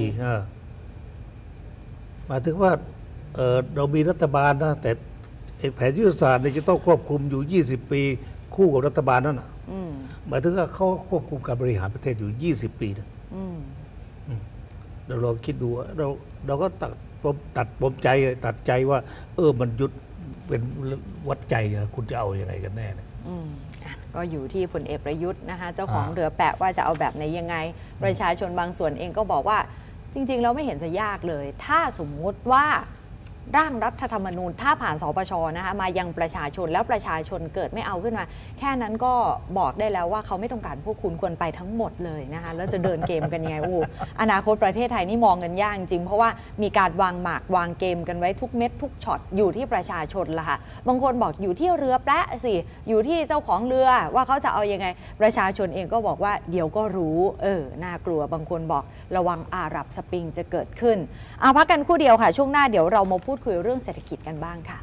S2: หมายถึงว่าเเรามีรัฐบาลนะแต่แผนยุทธศาสตร์เนี่ยจะต้องควบคุมอยู่ยี่สิบปีคู่กับรัฐบาลนั่นนะหมายถึงว่าเขาควบคุมการบริหารประเทศอยู่ยี่สิบปีนะเราลองคิดดูเราเราก็ตัดตัดปมใจตัดใจว่า เออมันยุดเป็นวัดใจนะคุณจะเอาอยัางไงกันแน่เนี่ย
S1: ก็อยู่ที่พลเอกประยุทธ์นะคะเจ้าของเรือแปะว่าจะเอาแบบไหนยังไงประชาชนบางส่วนเองก็บอกว่าจริงๆเราไม่เห็นจะยากเลยถ้าสมมุติว่าร่างรัฐธรรมนูญถ้าผ่านสปชนะคะมายังประชาชนแล้วประชาชนเกิดไม่เอาขึ้นมา แค่นั้นก็บอกได้แล้วว่าเขาไม่ต้องการพวกคุณควรไปทั้งหมดเลยนะคะแล้วจะเดินเกมกันยังไงโอ้อนาคตประเทศไทยนี่มองกันยากจริงเพราะว่ามีการวางหมากวางเกมกันไว้ทุกเม็ดทุกช็อตอยู่ที่ประชาชนละค่ะบางคนบอกอยู่ที่เรือแปะสิอยู่ที่เจ้าของเรือว่าเขาจะเอายังไงประชาชนเองก็บอกว่าเดี๋ยวก็รู้เออน่ากลัวบางคนบอกระวังอาหรับสปริงจะเกิดขึ้นเอาพักกันครู่เดียวค่ะช่วงหน้าเดี๋ยวเรามาพูดคุยเรื่องเศรษฐกิจกันบ้างค่ะ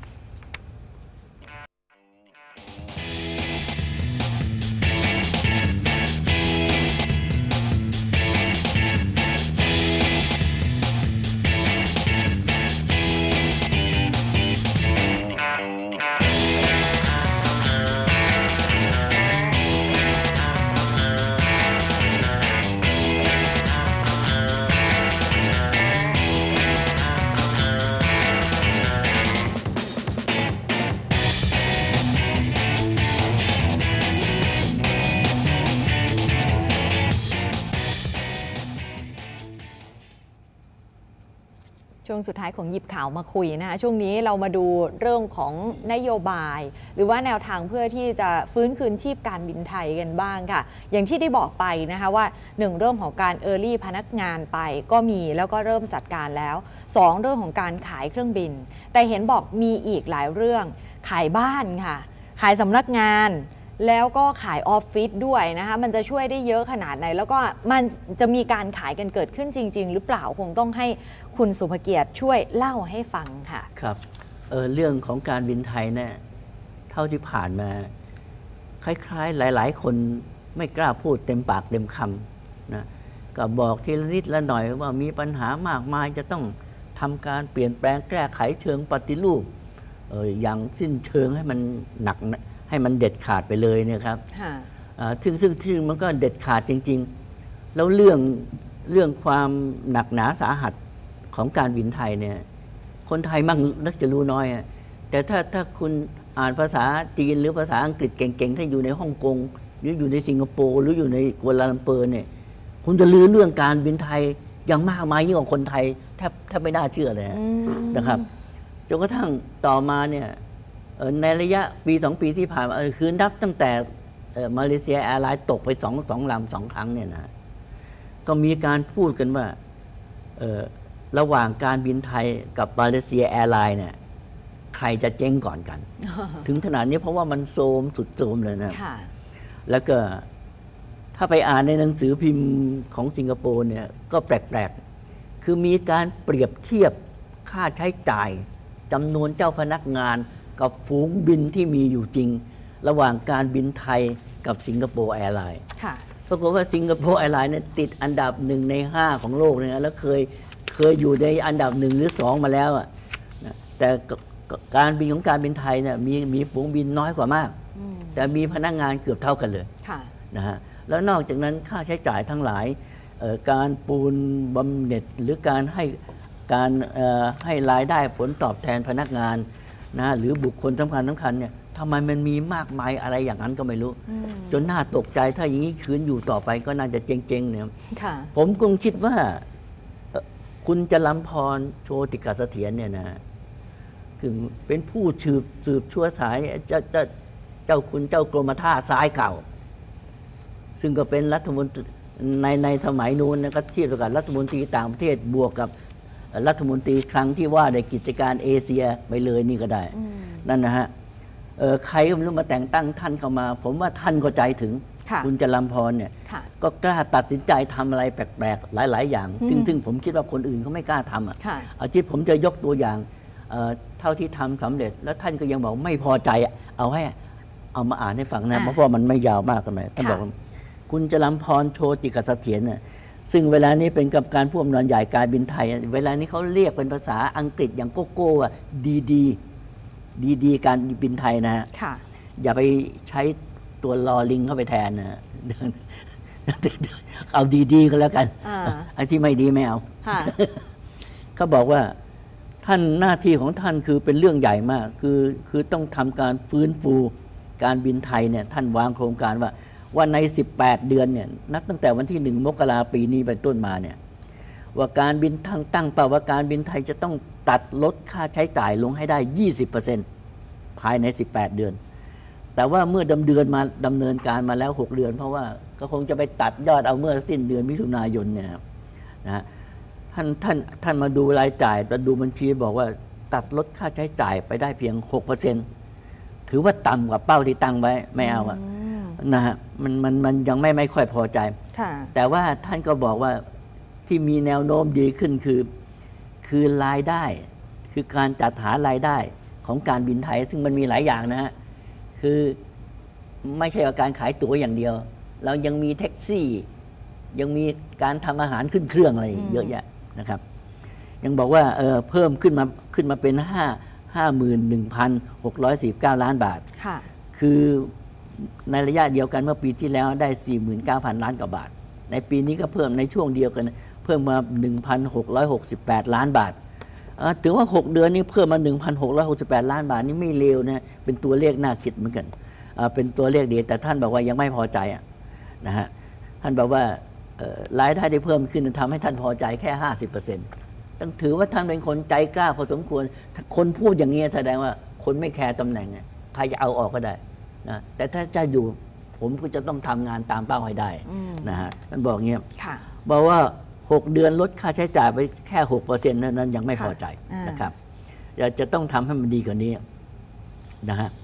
S1: ช่วงสุดท้ายของหยิบข่าวมาคุยนะคะช่วงนี้เรามาดูเรื่องของนโยบาย หรือว่าแนวทางเพื่อที่จะฟื้นคืนชีพการบินไทยกันบ้างค่ะอย่างที่ได้บอกไปนะคะว่าหนึ่งเรื่องของการ Early พนักงานไปก็มีแล้วก็เริ่มจัดการแล้วสองเรื่องของการขายเครื่องบินแต่เห็นบอกมีอีกหลายเรื่องขายบ้านค่ะขายสำนักงานแล้วก็ขายออฟฟิศด้วยนะคะมันจะช่วยได้เยอะขนาดไหนแล้วก็มันจะมีการขายกันเกิดขึ้นจริงๆหรือเปล่าคงต้องให้คุณสุภเกียรติช่วยเล่าให้ฟังค่ะ
S3: ครับเออเรื่องของการบินไทยเนี่ยเท่าที่ผ่านมาคล้ายๆหลายๆคนไม่กล้าพูดเต็มปากเต็มคำนะก็บอกทีละนิดละหน่อยว่ามีปัญหามากมายจะต้องทำการเปลี่ยนแปลงแก้ไขเชิงปฏิรูปเอออย่างสิ้นเชิงให้มันหนักให้มันเด็ดขาดไปเลยเนี่ยครับซึ่งซึ่งซึ่งมันก็เด็ดขาดจริงๆแล้วเรื่องเรื่องความหนักหนาสาหัสของการบินไทยเนี่ยคนไทยมั่งนักจะรู้น้อยแต่ถ้าถ้าคุณอ่านภาษาจีนหรือภาษาอังกฤษเก่งๆถ้าอยู่ในฮ่องกงหรืออยู่ในสิงคโปร์หรืออยู่ในกัวลาลัมเปอร์เนี่ยคุณจะลือเรื่องการบินไทยอย่างมากมายยิ่งกว่าคนไทยแทบแทบไม่น่าเชื่อเลยนะครับจนกระทั่งต่อมาเนี่ยในระยะปีสองปีที่ผ่านมาคือนับตั้งแต่มาเลเซียแอร์ไลน์ตกไปสองสองลำสองครั้งเนี่ยนะก็มีการพูดกันว่าระหว่างการบินไทยกับมาเลเซียแอร์ไลน์เนี่ยใครจะเจ๊งก่อนกัน ถึงขนาดนี้เพราะว่ามันโทรมสุดโทรมเลยนะแล้วก็ถ้าไปอ่านในหนังสือพิมพ์ของสิงคโปร์เนี่ยก็แปลกๆคือมีการเปรียบเทียบค่าใช้จ่ายจำนวนเจ้าพนักงานกับฝูงบินที่มีอยู่จริงระหว่างการบินไทยกับสิงคโปร์แอร์ไลน์ปรากฏว่าสิงคโปร์แอร์ไลน์เนี่ยติดอันดับหนึ่งในห้าของโลกเลยนะแล้วเคยเคยอยู่ในอันดับหนึ่งหรือสองมาแล้วอ่ะแต่การบินของการบินไทยเนี่ยมีมีฝูงบินน้อยกว่ามากแต่มีพนักงานเกือบเท่ากันเลยนะฮะแล้วนอกจากนั้นค่าใช้จ่ายทั้งหลายการปูนบำเหน็จหรือการให้การให้รายได้ผลตอบแทนพนักงานนะหรือบุคคลสำคัญสำคัญเนี่ยทำไมมันมีมากมายอะไรอย่างนั้นก็ไม่รู้จนน่าตกใจถ้าอย่างนี้คืนอยู่ต่อไปก็น่าจะเจ๊งๆเนี่ยผมคงคิดว่าคุณจรัมพรโชติกเสถียรเนี่ยนะคือเป็นผู้สืบสืบชั่วสายเจ้าเจ้าเจ้าคุณเจ้ากรมท่าซ้ายเก่าซึ่งก็เป็นรัฐมนตรีในในสมัยนู้นนะก็เทียบกับรัฐมนตรีต่างประเทศบวกกับรัฐมนตรีครั้งที่ว่าในกิจการเอเชียไปเลยนี่ก็ได้นั่นนะฮะใครก็ไม่รู้มาแต่งตั้งท่านเข้ามาผมว่าท่านก็ใจถึงคุณจรัมพรเนี่ยก็กล้าตัดสินใจทำอะไรแปลกๆหลายๆอย่างซึ่งซึ่งผมคิดว่าคนอื่นเขาไม่กล้าทำอ่ะอาทิตย์ผมจะยกตัวอย่างเท่าที่ทำสำเร็จแล้วท่านก็ยังบอกไม่พอใจเอาให้เอามาอ่านให้ฟังนะเพราะว่ามันไม่ยาวมากกันไหมท่านบอกคุณจรัมพรโชติกเสถียรเนี่ยซึ่งเวลานี้เป็นกับการผู้อำนวยใหญ่การบินไทยเวลานี้เขาเรียกเป็นภาษาอังกฤษอย่างโกโก้ว่าดีดีดีดีการบินไทยนะฮะอย่าไปใช้ตัวลอลิงเข้าไปแทนนะเอาดีๆก็แล้วกันไอ้ที่ไม่ดีไม่เอาเขาบอกว่าท่านหน้าที่ของท่านคือเป็นเรื่องใหญ่มากคือคือต้องทำการฟื้นฟูการบินไทยเนี่ยท่านวางโครงการว่าว่าในสิบแปดเดือนเนี่ยนับตั้งแต่วันที่หนึ่งมกราปีนี้เป็นต้นมาเนี่ยว่าการบินทั้งตั้งเป้าว่าการบินไทยจะต้องตัดลดค่าใช้จ่ายลงให้ได้ ยี่สิบเปอร์เซ็นต์ ภายใน สิบแปด เดือนแต่ว่าเมื่อดำเนินมาดำเนินการมาแล้ว หก เดือนเพราะว่าก็คงจะไปตัดยอดเอาเมื่อสิ้นเดือนมิถุนายนเนี่ยนะฮะท่านท่านท่านมาดูรายจ่ายแต่ดูบัญชีบอกว่าตัดลดค่าใช้จ่ายไปได้เพียง หกเปอร์เซ็นต์ ถือว่าต่ำกว่าเป้าที่ตั้งไว้ไม่เอาอะนะฮะมันมันมันยังไม่ไม่ค่อยพอใจแต่ว่าท่านก็บอกว่าที่มีแนวโน้มดีขึ้นคือคือรายได้คือการจัดหารายได้ของการบินไทยซึ่งมันมีหลายอย่างนะฮะคือไม่ใช่การขายตั๋วอย่างเดียวเรายังมีแท็กซี่ยังมีการทำอาหารขึ้นเครื่องอะไรเยอะแยะนะครับยังบอกว่าเออเพิ่มขึ้นมาขึ้นมาเป็นห้าห้าหมื่นหนึ่งพันหกร้อยสี่สิบเก้าล้านบาทคือในระยะเดียวกันเมื่อปีที่แล้วได้ สี่หมื่นเก้าพัน ล้านกว่าบาทในปีนี้ก็เพิ่มในช่วงเดียวกันเพิ่มมา หนึ่งพันหกร้อยหกสิบแปด ล้านบาทถือว่าหกเดือนนี้เพิ่มมา หนึ่งพันหกร้อยหกสิบแปด ล้านบาทนี่ไม่เลวนะเป็นตัวเลขน่าคิดเหมือนกันเป็นตัวเลขดีแต่ท่านบอกว่ายังไม่พอใจนะฮะท่านบอกว่ารายได้ที่เพิ่มขึ้นทำให้ท่านพอใจแค่ ห้าสิบเปอร์เซ็นต์ ต้องถือว่าท่านเป็นคนใจกล้าพอสมควรถ้าคนพูดอย่างนี้แสดงว่าคนไม่แคร์ตำแหน่งใครจะเอาออกก็ได้นะแต่ถ้าจะอยู่ผมก็จะต้องทำงานตามเป้าให้ได้นะฮะท่านบอกเงี้ยบอกว่าหกเดือนลดค่าใช้จ่ายไปแค่ หกเปอร์เซ็นต์ นั้นยังไม่พอใจนะครับอยากจะต้องทำให้มันดีกว่านี้นะฮะ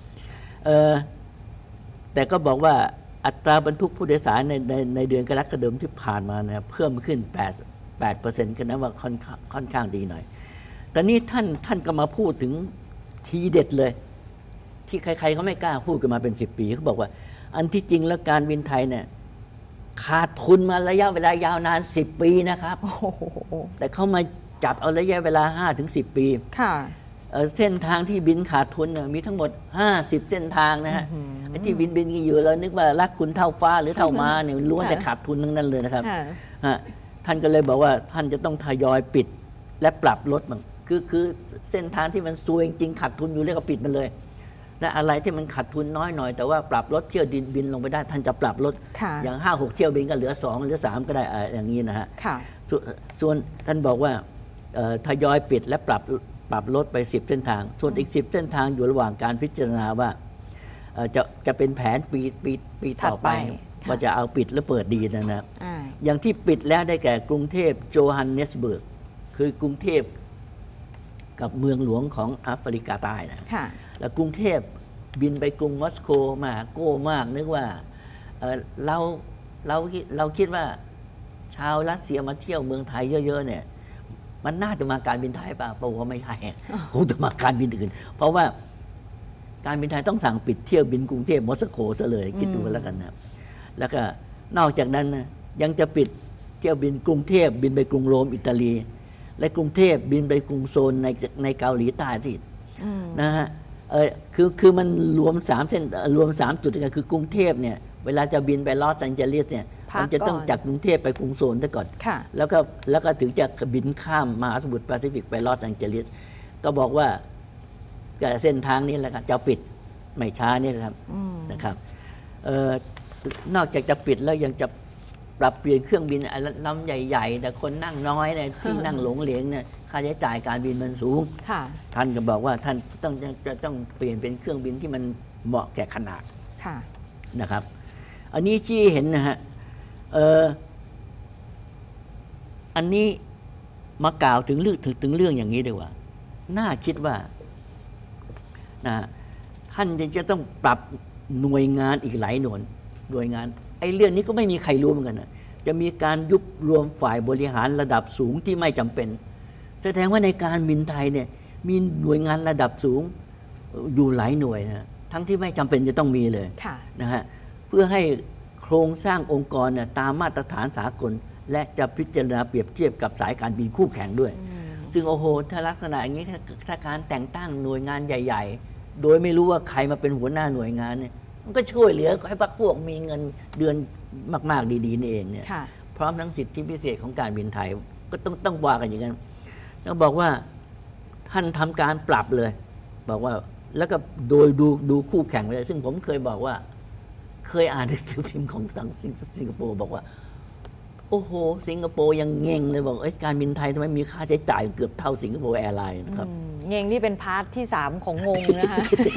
S3: แต่ก็บอกว่าอัตราบรรทุกผู้โดยสารในในในเดือนกรกฎาคมที่ผ่านมานะเพิ่มขึ้นแปด แปดเปอร์เซ็นต์ ก็นับว่าค่อนค่อนข้างดีหน่อยแต่นี้ท่านท่านก็มาพูดถึงทีเด็ดเลยที่ใครๆเขาไม่กล้าพูดกันมาเป็นสิบปีเขาบอกว่าอันที่จริงแล้วการบินไทยเนี่ยขาดทุนมาระยะเวลายาวนานสิบปีนะครับแต่เขามาจับเอาระยะเวลา ห้าถึงสิบ ปีเส้นทางที่บินขาดทุนมีทั้งหมดห้าสิบเส้นทางนะฮะไอ้ที่บินบินกันอยู่เรานึกว่ารักคุณเท่าฟ้าหรือเท่ามาเนี่ยล้วนแต่ขาดทุนทั้งนั้นเลยนะครับท่านก็เลยบอกว่าท่านจะต้องทยอยปิดและปรับลดมันคือคือเส้นทางที่มันซวยจริงขาดทุนอยู่แล้วก็ปิดมันเลยและอะไรที่มันขาดทุนน้อยหน่อยแต่ว่าปรับลดเที่ยวดินบินลงไปได้ท่านจะปรับลดอย่างห้าหกเที่ยวบินก็เหลือสองเหลือสามก็ได้อย่างนี้นะฮะส่วนท่านบอกว่าทยอยปิดและปรับปรับลดไปสิบเส้นทางส่วนอีกสิบเส้นทางอยู่ระหว่างการพิจารณาว่าจะจะเป็นแผนปีปีปีต่อไปว่าจะเอาปิดหรือเปิดดีนะนะอย่างที่ปิดแล้วได้แก่กรุงเทพโจฮันเนสเบิร์กคือกรุงเทพกับเมืองหลวงของแอฟริกาใต้นะแล้วกรุงเทพบินไปกรุงมอสโกมาโก้มากนึกว่าเเราเราเราคิดว่าชาวรัสเซียมาเที่ยวเมืองไทยเยอะๆเนี่ยมันน่าจะมาการบินไทยป่ะปะว่าไม่ใช่คงจะมาการบินอื่นเพราะว่าการบินไทยต้องสั่งปิดเที่ยวบินกรุงเทพมอสโกซะเลยคิดดูแล้วกันนะแล้วก็นอกจากนั้นนะยังจะปิดเที่ยวบินกรุงเทพบินไปกรุงโรมอิตาลีและกรุงเทพบินไปกรุงโซนในในเกาหลีใต้สินะฮะเออคือคือมันรวมสามเส้นรวมสามจุดกันคือกรุงเทพเนี่ยเวลาจะบินไปลอสแองเจลิสเนี่ยมันจะต้องจากกรุงเทพไปกรุงโซนซะก่อนแล้วก็แล้วก็ถึงจะบินข้ามมหาสมุทรแปซิฟิกไปลอสแองเจลิสก็บอกว่าเส้นทางนี้แหละครับจะปิดไม่ช้านี่นะครับนะครับนอกจากจะปิดแล้วยังจะปรับเปลี่ยนเครื่องบินลำใหญ่ๆแต่คนนั่งน้อยเนี่ยที่นั่งหลงเหลงเนี่ยค่าใช้จ่ายการบินมันสูงท่านก็บอกว่าท่านต้องจะต้องเปลี่ยนเป็นเครื่องบินที่มันเหมาะแก่ขนาดนะครับอันนี้ชี้เห็นนะฮะอันนี้มากล่าวถึงเรื่องถึงถึงเรื่องอย่างนี้ดีกว่าน่าคิดว่านะท่านจะต้องปรับหน่วยงานอีกหลายหน่วยหน่วยงานไอ้เรื่องนี้ก็ไม่มีใครรู้เหมือนกันนะจะมีการยุบรวมฝ่ายบริหารระดับสูงที่ไม่จำเป็นแสดงว่าในการบินไทยเนี่ยมีหน่วยงานระดับสูงอยู่หลายหน่วยนะทั้งที่ไม่จำเป็นจะต้องมีเลยนะฮะเพื่อให้โครงสร้างองค์กรเนี่ยตามมาตรฐานสากลและจะพิจารณาเปรียบเทียบกับสายการบินคู่แข่งด้วยซึ่งโอ้โหถ้าลักษณะอย่างนี้ถ้าการแต่งตั้งหน่วยงานใหญ่ๆโดยไม่รู้ว่าใครมาเป็นหัวหน้าหน่วยงานเนี่ยมันก็ช่วยเหลือให้พรรคพวกมีเงินเดือนมากๆดีๆนี่เองเนี่ยพร้อมทั้งสิทธิพิเศษของการบินไทยก็ต้องต้องว่ากันอย่างนั้นแล้วบอกว่าท่านทำการปรับเลยบอกว่าแล้วก็โดยดูดูคู่แข่งเลยซึ่งผมเคยบอกว่าเคยอ่านหนังสือพิมพ์ของสังสิงคโปร์บอกว่าโอ้โหสิงคโปร์ยังเง่งเลยบอกเอ้ยการบินไทยทำไมมีค่าใช้จ่ายเกือบเท่าสิงคโปร์แอร์ไลน์นะครับ
S1: อืมเงงนี่เป็นพาร์ทที่สามของงงนะคะ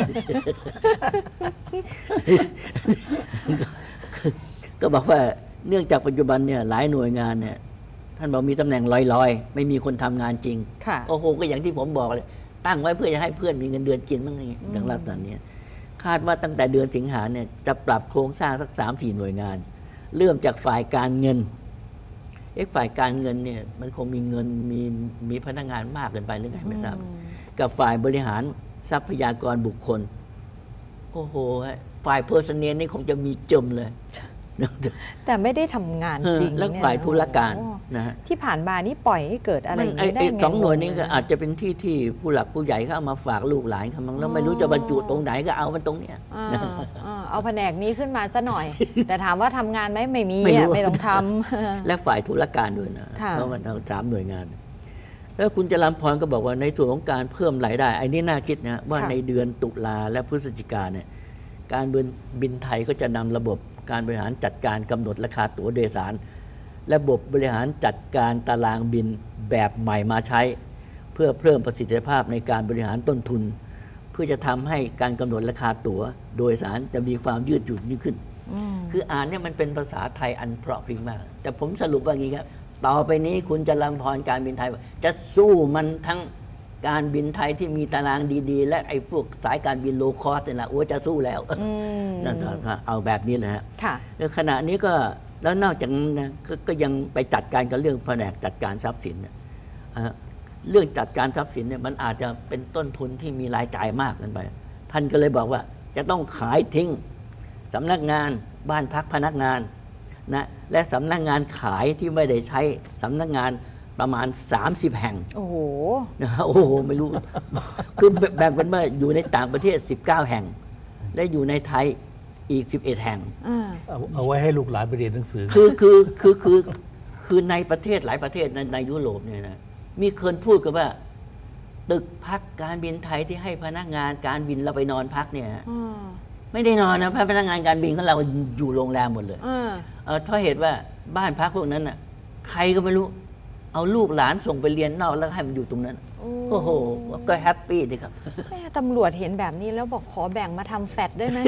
S3: ก็บอกว่าเนื่องจากปัจจุบันเนี่ยหลายหน่วยงานเนี่ยท่านบอกมีตำแหน่งลอยๆ ไม่มีคนทำงานจริง
S1: ค่ะ
S3: โอ้โหก็อย่างที่ผมบอกเลยตั้งไว้เพื่อจะให้เพื่อนมีเงินเดือนกินมั้งไงอย่างลักษณะนี้คาดว่าตั้งแต่เดือนสิงหาเนี่ยจะปรับโครงสร้างสักสามสี่หน่วยงาน เริ่มจากฝ่ายการเงินเอ๊ะฝ่ายการเงินเนี่ยมันคงมีเงินมีมีพนักงานมากเกินไปหรือไงไม่ทราบกับฝ่ายบริหารทรัพยากรบุคคลโอ้โหฝ่ายเพอร์ซันเนียนี่คงจะมีจมเลย
S1: แต่ไม่ได้ทำงานจริง
S3: แล้ว
S1: เนี่ย
S3: ฝ่ายธุรการ
S1: โอ้
S3: นะฮะ
S1: ที่ผ่านมานี่ปล่อยให้เกิดอะไรอย่าง
S3: ไอ้
S1: นี้ได้
S3: ไอ้
S1: ไง
S3: สองหน่วยนี้
S1: งง
S3: ก็
S1: เลย
S3: อาจจะเป็นที่ที่ผู้หลักผู้ใหญ่เขาเอามาฝากลูกหลานเขามั้งแล้วไม่รู้จะบรรจุตรงไหนก็เอามันตรงเนี้ย
S1: อ่าอ่าเอาแผนกนี้ขึ้นมาซะหน่อย แต่ถามว่าทำงานไหมไม่มี
S3: ไม่รู้
S1: อ่ะไม่ต้องทำ
S3: และฝ่ายธุรการด้วยนะ
S1: ค่ะ
S3: เพราะมันเอาสามหน่วยงาน แล้วคุณจรัญพรก็บอกว่าในส่วนของการเพิ่มรายได้ไอ้นี่น่าคิดนะว่าในเดือนตุลาและพฤศจิกาเนี่ยการบินบินไทยก็จะนำระบบการบริหารจัดการกำหนดราคาตั๋วโดยสารระบบบริหารจัดการตารางบินแบบใหม่มาใช้ เพื่อเพิ่มประสิทธิภาพในการบริหารต้นทุน เพื่อจะทำให้การกำหนดราคาตั๋วโดยสารจะมีความยืดหยุ่นยิ่งขึ้น คืออ่านเนี่ยมันเป็นภาษาไทยอันเพราะพริ้งมาก แต่ผมสรุปว่าอย่างนี้ครับ ต่อไปนี้คุณจรัญพรการบินไทยจะสู้มันทั้งการบินไทยที่มีตารางดีๆ และไอ้พวกสายการบินโลคอสเนี่ยนะโอ้จะสู้แล้วนั่นเอาแบบนี้เลยฮะ
S1: ค่ะ
S3: ในขณะนี้ก็แล้วนอกจากนั้นนะกก็ยังไปจัดการกับเรื่องแผนกจัดการทรัพย์สินนะอ่าเรื่องจัดการทรัพย์สินเนี่ยมันอาจจะเป็นต้นทุนที่มีรายจ่ายมากเกินไป ท่านก็เลยบอกว่าจะต้องขายทิ้งสำนักงานบ้านพักพนักงานนะและสำนักงานขายที่ไม่ได้ใช้สำนักงานประมาณสามสิบแห่ง
S1: โอ้โห
S3: นะฮะโอ้โหไม่รู้ คือแบ่งเป็นว่าอยู่ในต่างประเทศสิบเก้าแห่ง และอยู่ในไทยอีกสิบเอ็ดแห่ง
S1: อ่า
S2: เอาเอาไว้ให้ลูกหลานไปเรียนหนังสือ
S3: คือคือคือคือคือในประเทศหลายประเทศในในยุโรปเนี่ยนะมีคนพูดกันว่า ตึกพักการบินไทยที่ให้พนักงานการบินเราไปนอนพักเนี่ย
S1: อ่า
S3: ไม่ได้นอนนะพนักงานการบินของเราอยู่โรงแรมหมดเลย
S1: อ่า
S3: เออเพราะเหตุว่าบ้านพักพวกนั้นน่ะใครก็ไม่รู้ เอาลูกหลานส่งไปเรียนนอกแล้วให้มันอยู่ตรงนั้น โอ้โหก็แฮปปี้ดีครับ
S1: แม่ตำรวจเห็นแบบนี้แล้วบอกขอแบ่งมาทำแฟตได้ไหม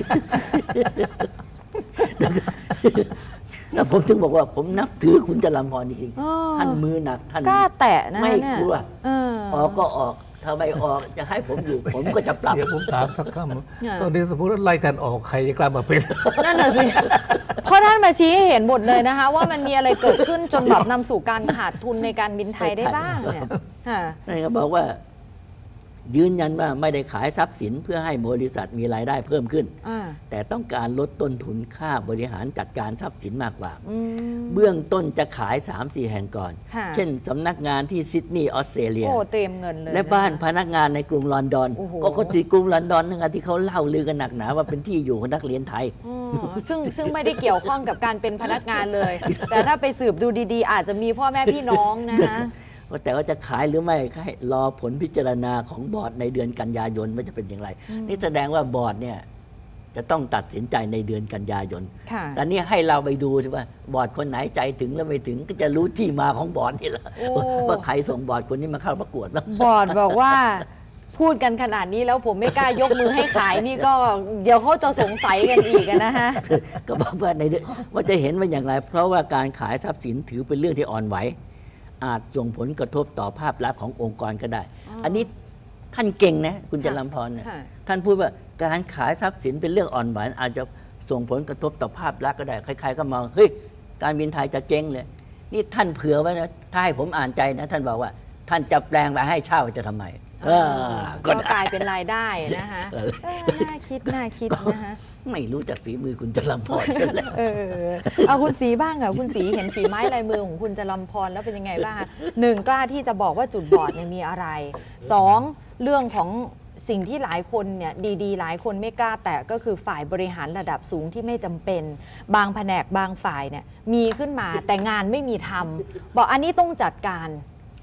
S3: แล้วผมถึงบอกว่าผมนับถือคุณจรัญพรจริง
S1: อ๋อ
S3: ๆท่านมือหนักท่าน
S1: กล้าแตะนะ
S3: ไม่
S1: เนี่ย
S3: กลัว
S1: เออ
S3: ออกก็ออกถ้าไม่ออกจะให้ผมอยู่ ผมก็จะปรับ
S2: เดี๋ยวผมถามสักค
S1: เนี่ย
S2: ำตอนนี้สมมติว่าไล่ท่านออกใครจะกล้ามาเป็น
S1: นั่นน่ะสิ เพราะท่านมาชี้ให้เห็นหมดเลยนะคะ ว่ามันมีอะไรเกิดขึ้นจนแบบนำสู่การขาดทุนในการบินไทยได้บ้างเนี่ยค่ะ
S3: นั่นก็บอกว่ายืนยันว่าไม่ได้ขายทรัพย์สินเพื่อให้บริษัทมีรายได้เพิ่มขึ้น
S1: อ่า
S3: แต่ต้องการลดต้นทุนค่าบริหารจัดการทรัพย์สินมากกว่า
S1: อืม
S3: เบื้องต้นจะขาย สามสี่ แห่งก่อน
S1: ค่ะ
S3: เช่นสำนักงานที่ซิดนีย์ออสเตรเลีย
S1: โอ้เตรียมเงินเลย
S3: และบ้าน
S1: ค
S3: พนักงานในกรุงลอนดอน
S1: โอ้โห
S3: ก็คนที่กรุงลอนดอนนั่นไงที่เขาเล่าลือกันหนักหนาว่าเป็นที่อยู่ของนักเรียนไทย
S1: อ๋อซึ่งซึ่งไม่ได้เกี่ยวข้องกับการเป็นพนักงานเลย แต่ถ้าไปสืบดูดีๆ อาจจะมีพ่อแม่พี่น้องนะฮะ
S3: ว่าแต่ว่าจะขายหรือไม่ให้รอผลพิจารณาของบอร์ดในเดือนกันยายนว่าจะเป็นอย่างไร นี่แสดงว่าบอร์ดเนี่ยจะต้องตัดสินใจในเดือนกันยายน
S1: ค่ะ
S3: แต่นี่ให้เราไปดูใช่ไหมบอร์ดคนไหนใจถึงแล้วไม่ถึงก็จะรู้ที่มาของบอร์ดนี่แหละ
S1: โอ้
S3: ว่าใครส่งบอร์ดคนนี้มาเข้าประกวดบ้าง
S1: บอร์ดบอกว่าพูดกันขนาดนี้แล้วผมไม่กล้ายกมือให้ขายนี่ก็เดี๋ยวเขาจะสงสัยกันอีกอะนะฮะ
S3: ก็บอกว่าในเดือนว่าจะเห็นว่าอย่างไร เพราะว่าการขายทรัพย์สินถือเป็นเรื่องที่อ่อนไหวอาจส่งผลกระทบต่อภาพลักษณ์ขององค์กรก็ได้ อันนี้ท่านเก่งนะคุณจรัญพรเนี่ย
S1: ค่ะ
S3: ท่านพูดว่าการขายทรัพย์สินเป็นเรื่องอ่อนไหวอาจจะส่งผลกระทบต่อภาพลักษณ์ก็ได้ใครๆก็มองเฮ้ยการบินไทยจะเจ๊งเลยนี่ท่านเผื่อไว้นะถ้าให้ผมอ่านใจนะท่านบอกว่า ท่านจะแปลงไปให้เช่าจะทำไมเออ
S1: ก็
S3: ได้
S1: กลายเป็นรายได้นะคะเออน่าคิดน่าคิดนะคะ
S3: ไม่รู้จักฝีมือคุณจรัญพรใช่ไหม
S1: เออเอาคุณสีบ้างค่ะคุณสีเห็นฝีไม้ลายมือของคุณจรัญพรแล้วเป็นยังไงบ้างคะหนึ่งกล้าที่จะบอกว่าจุดบอดเนี่ยมีอะไรสองเรื่องของสิ่งที่หลายคนเนี่ยดีๆ หลายคนไม่กล้าแตะก็คือฝ่ายบริหารระดับสูงที่ไม่จำเป็น บางแผนกบางฝ่ายเนี่ยมีขึ้นมาแต่งานไม่มีทำบอกอันนี้ต้องจัดการ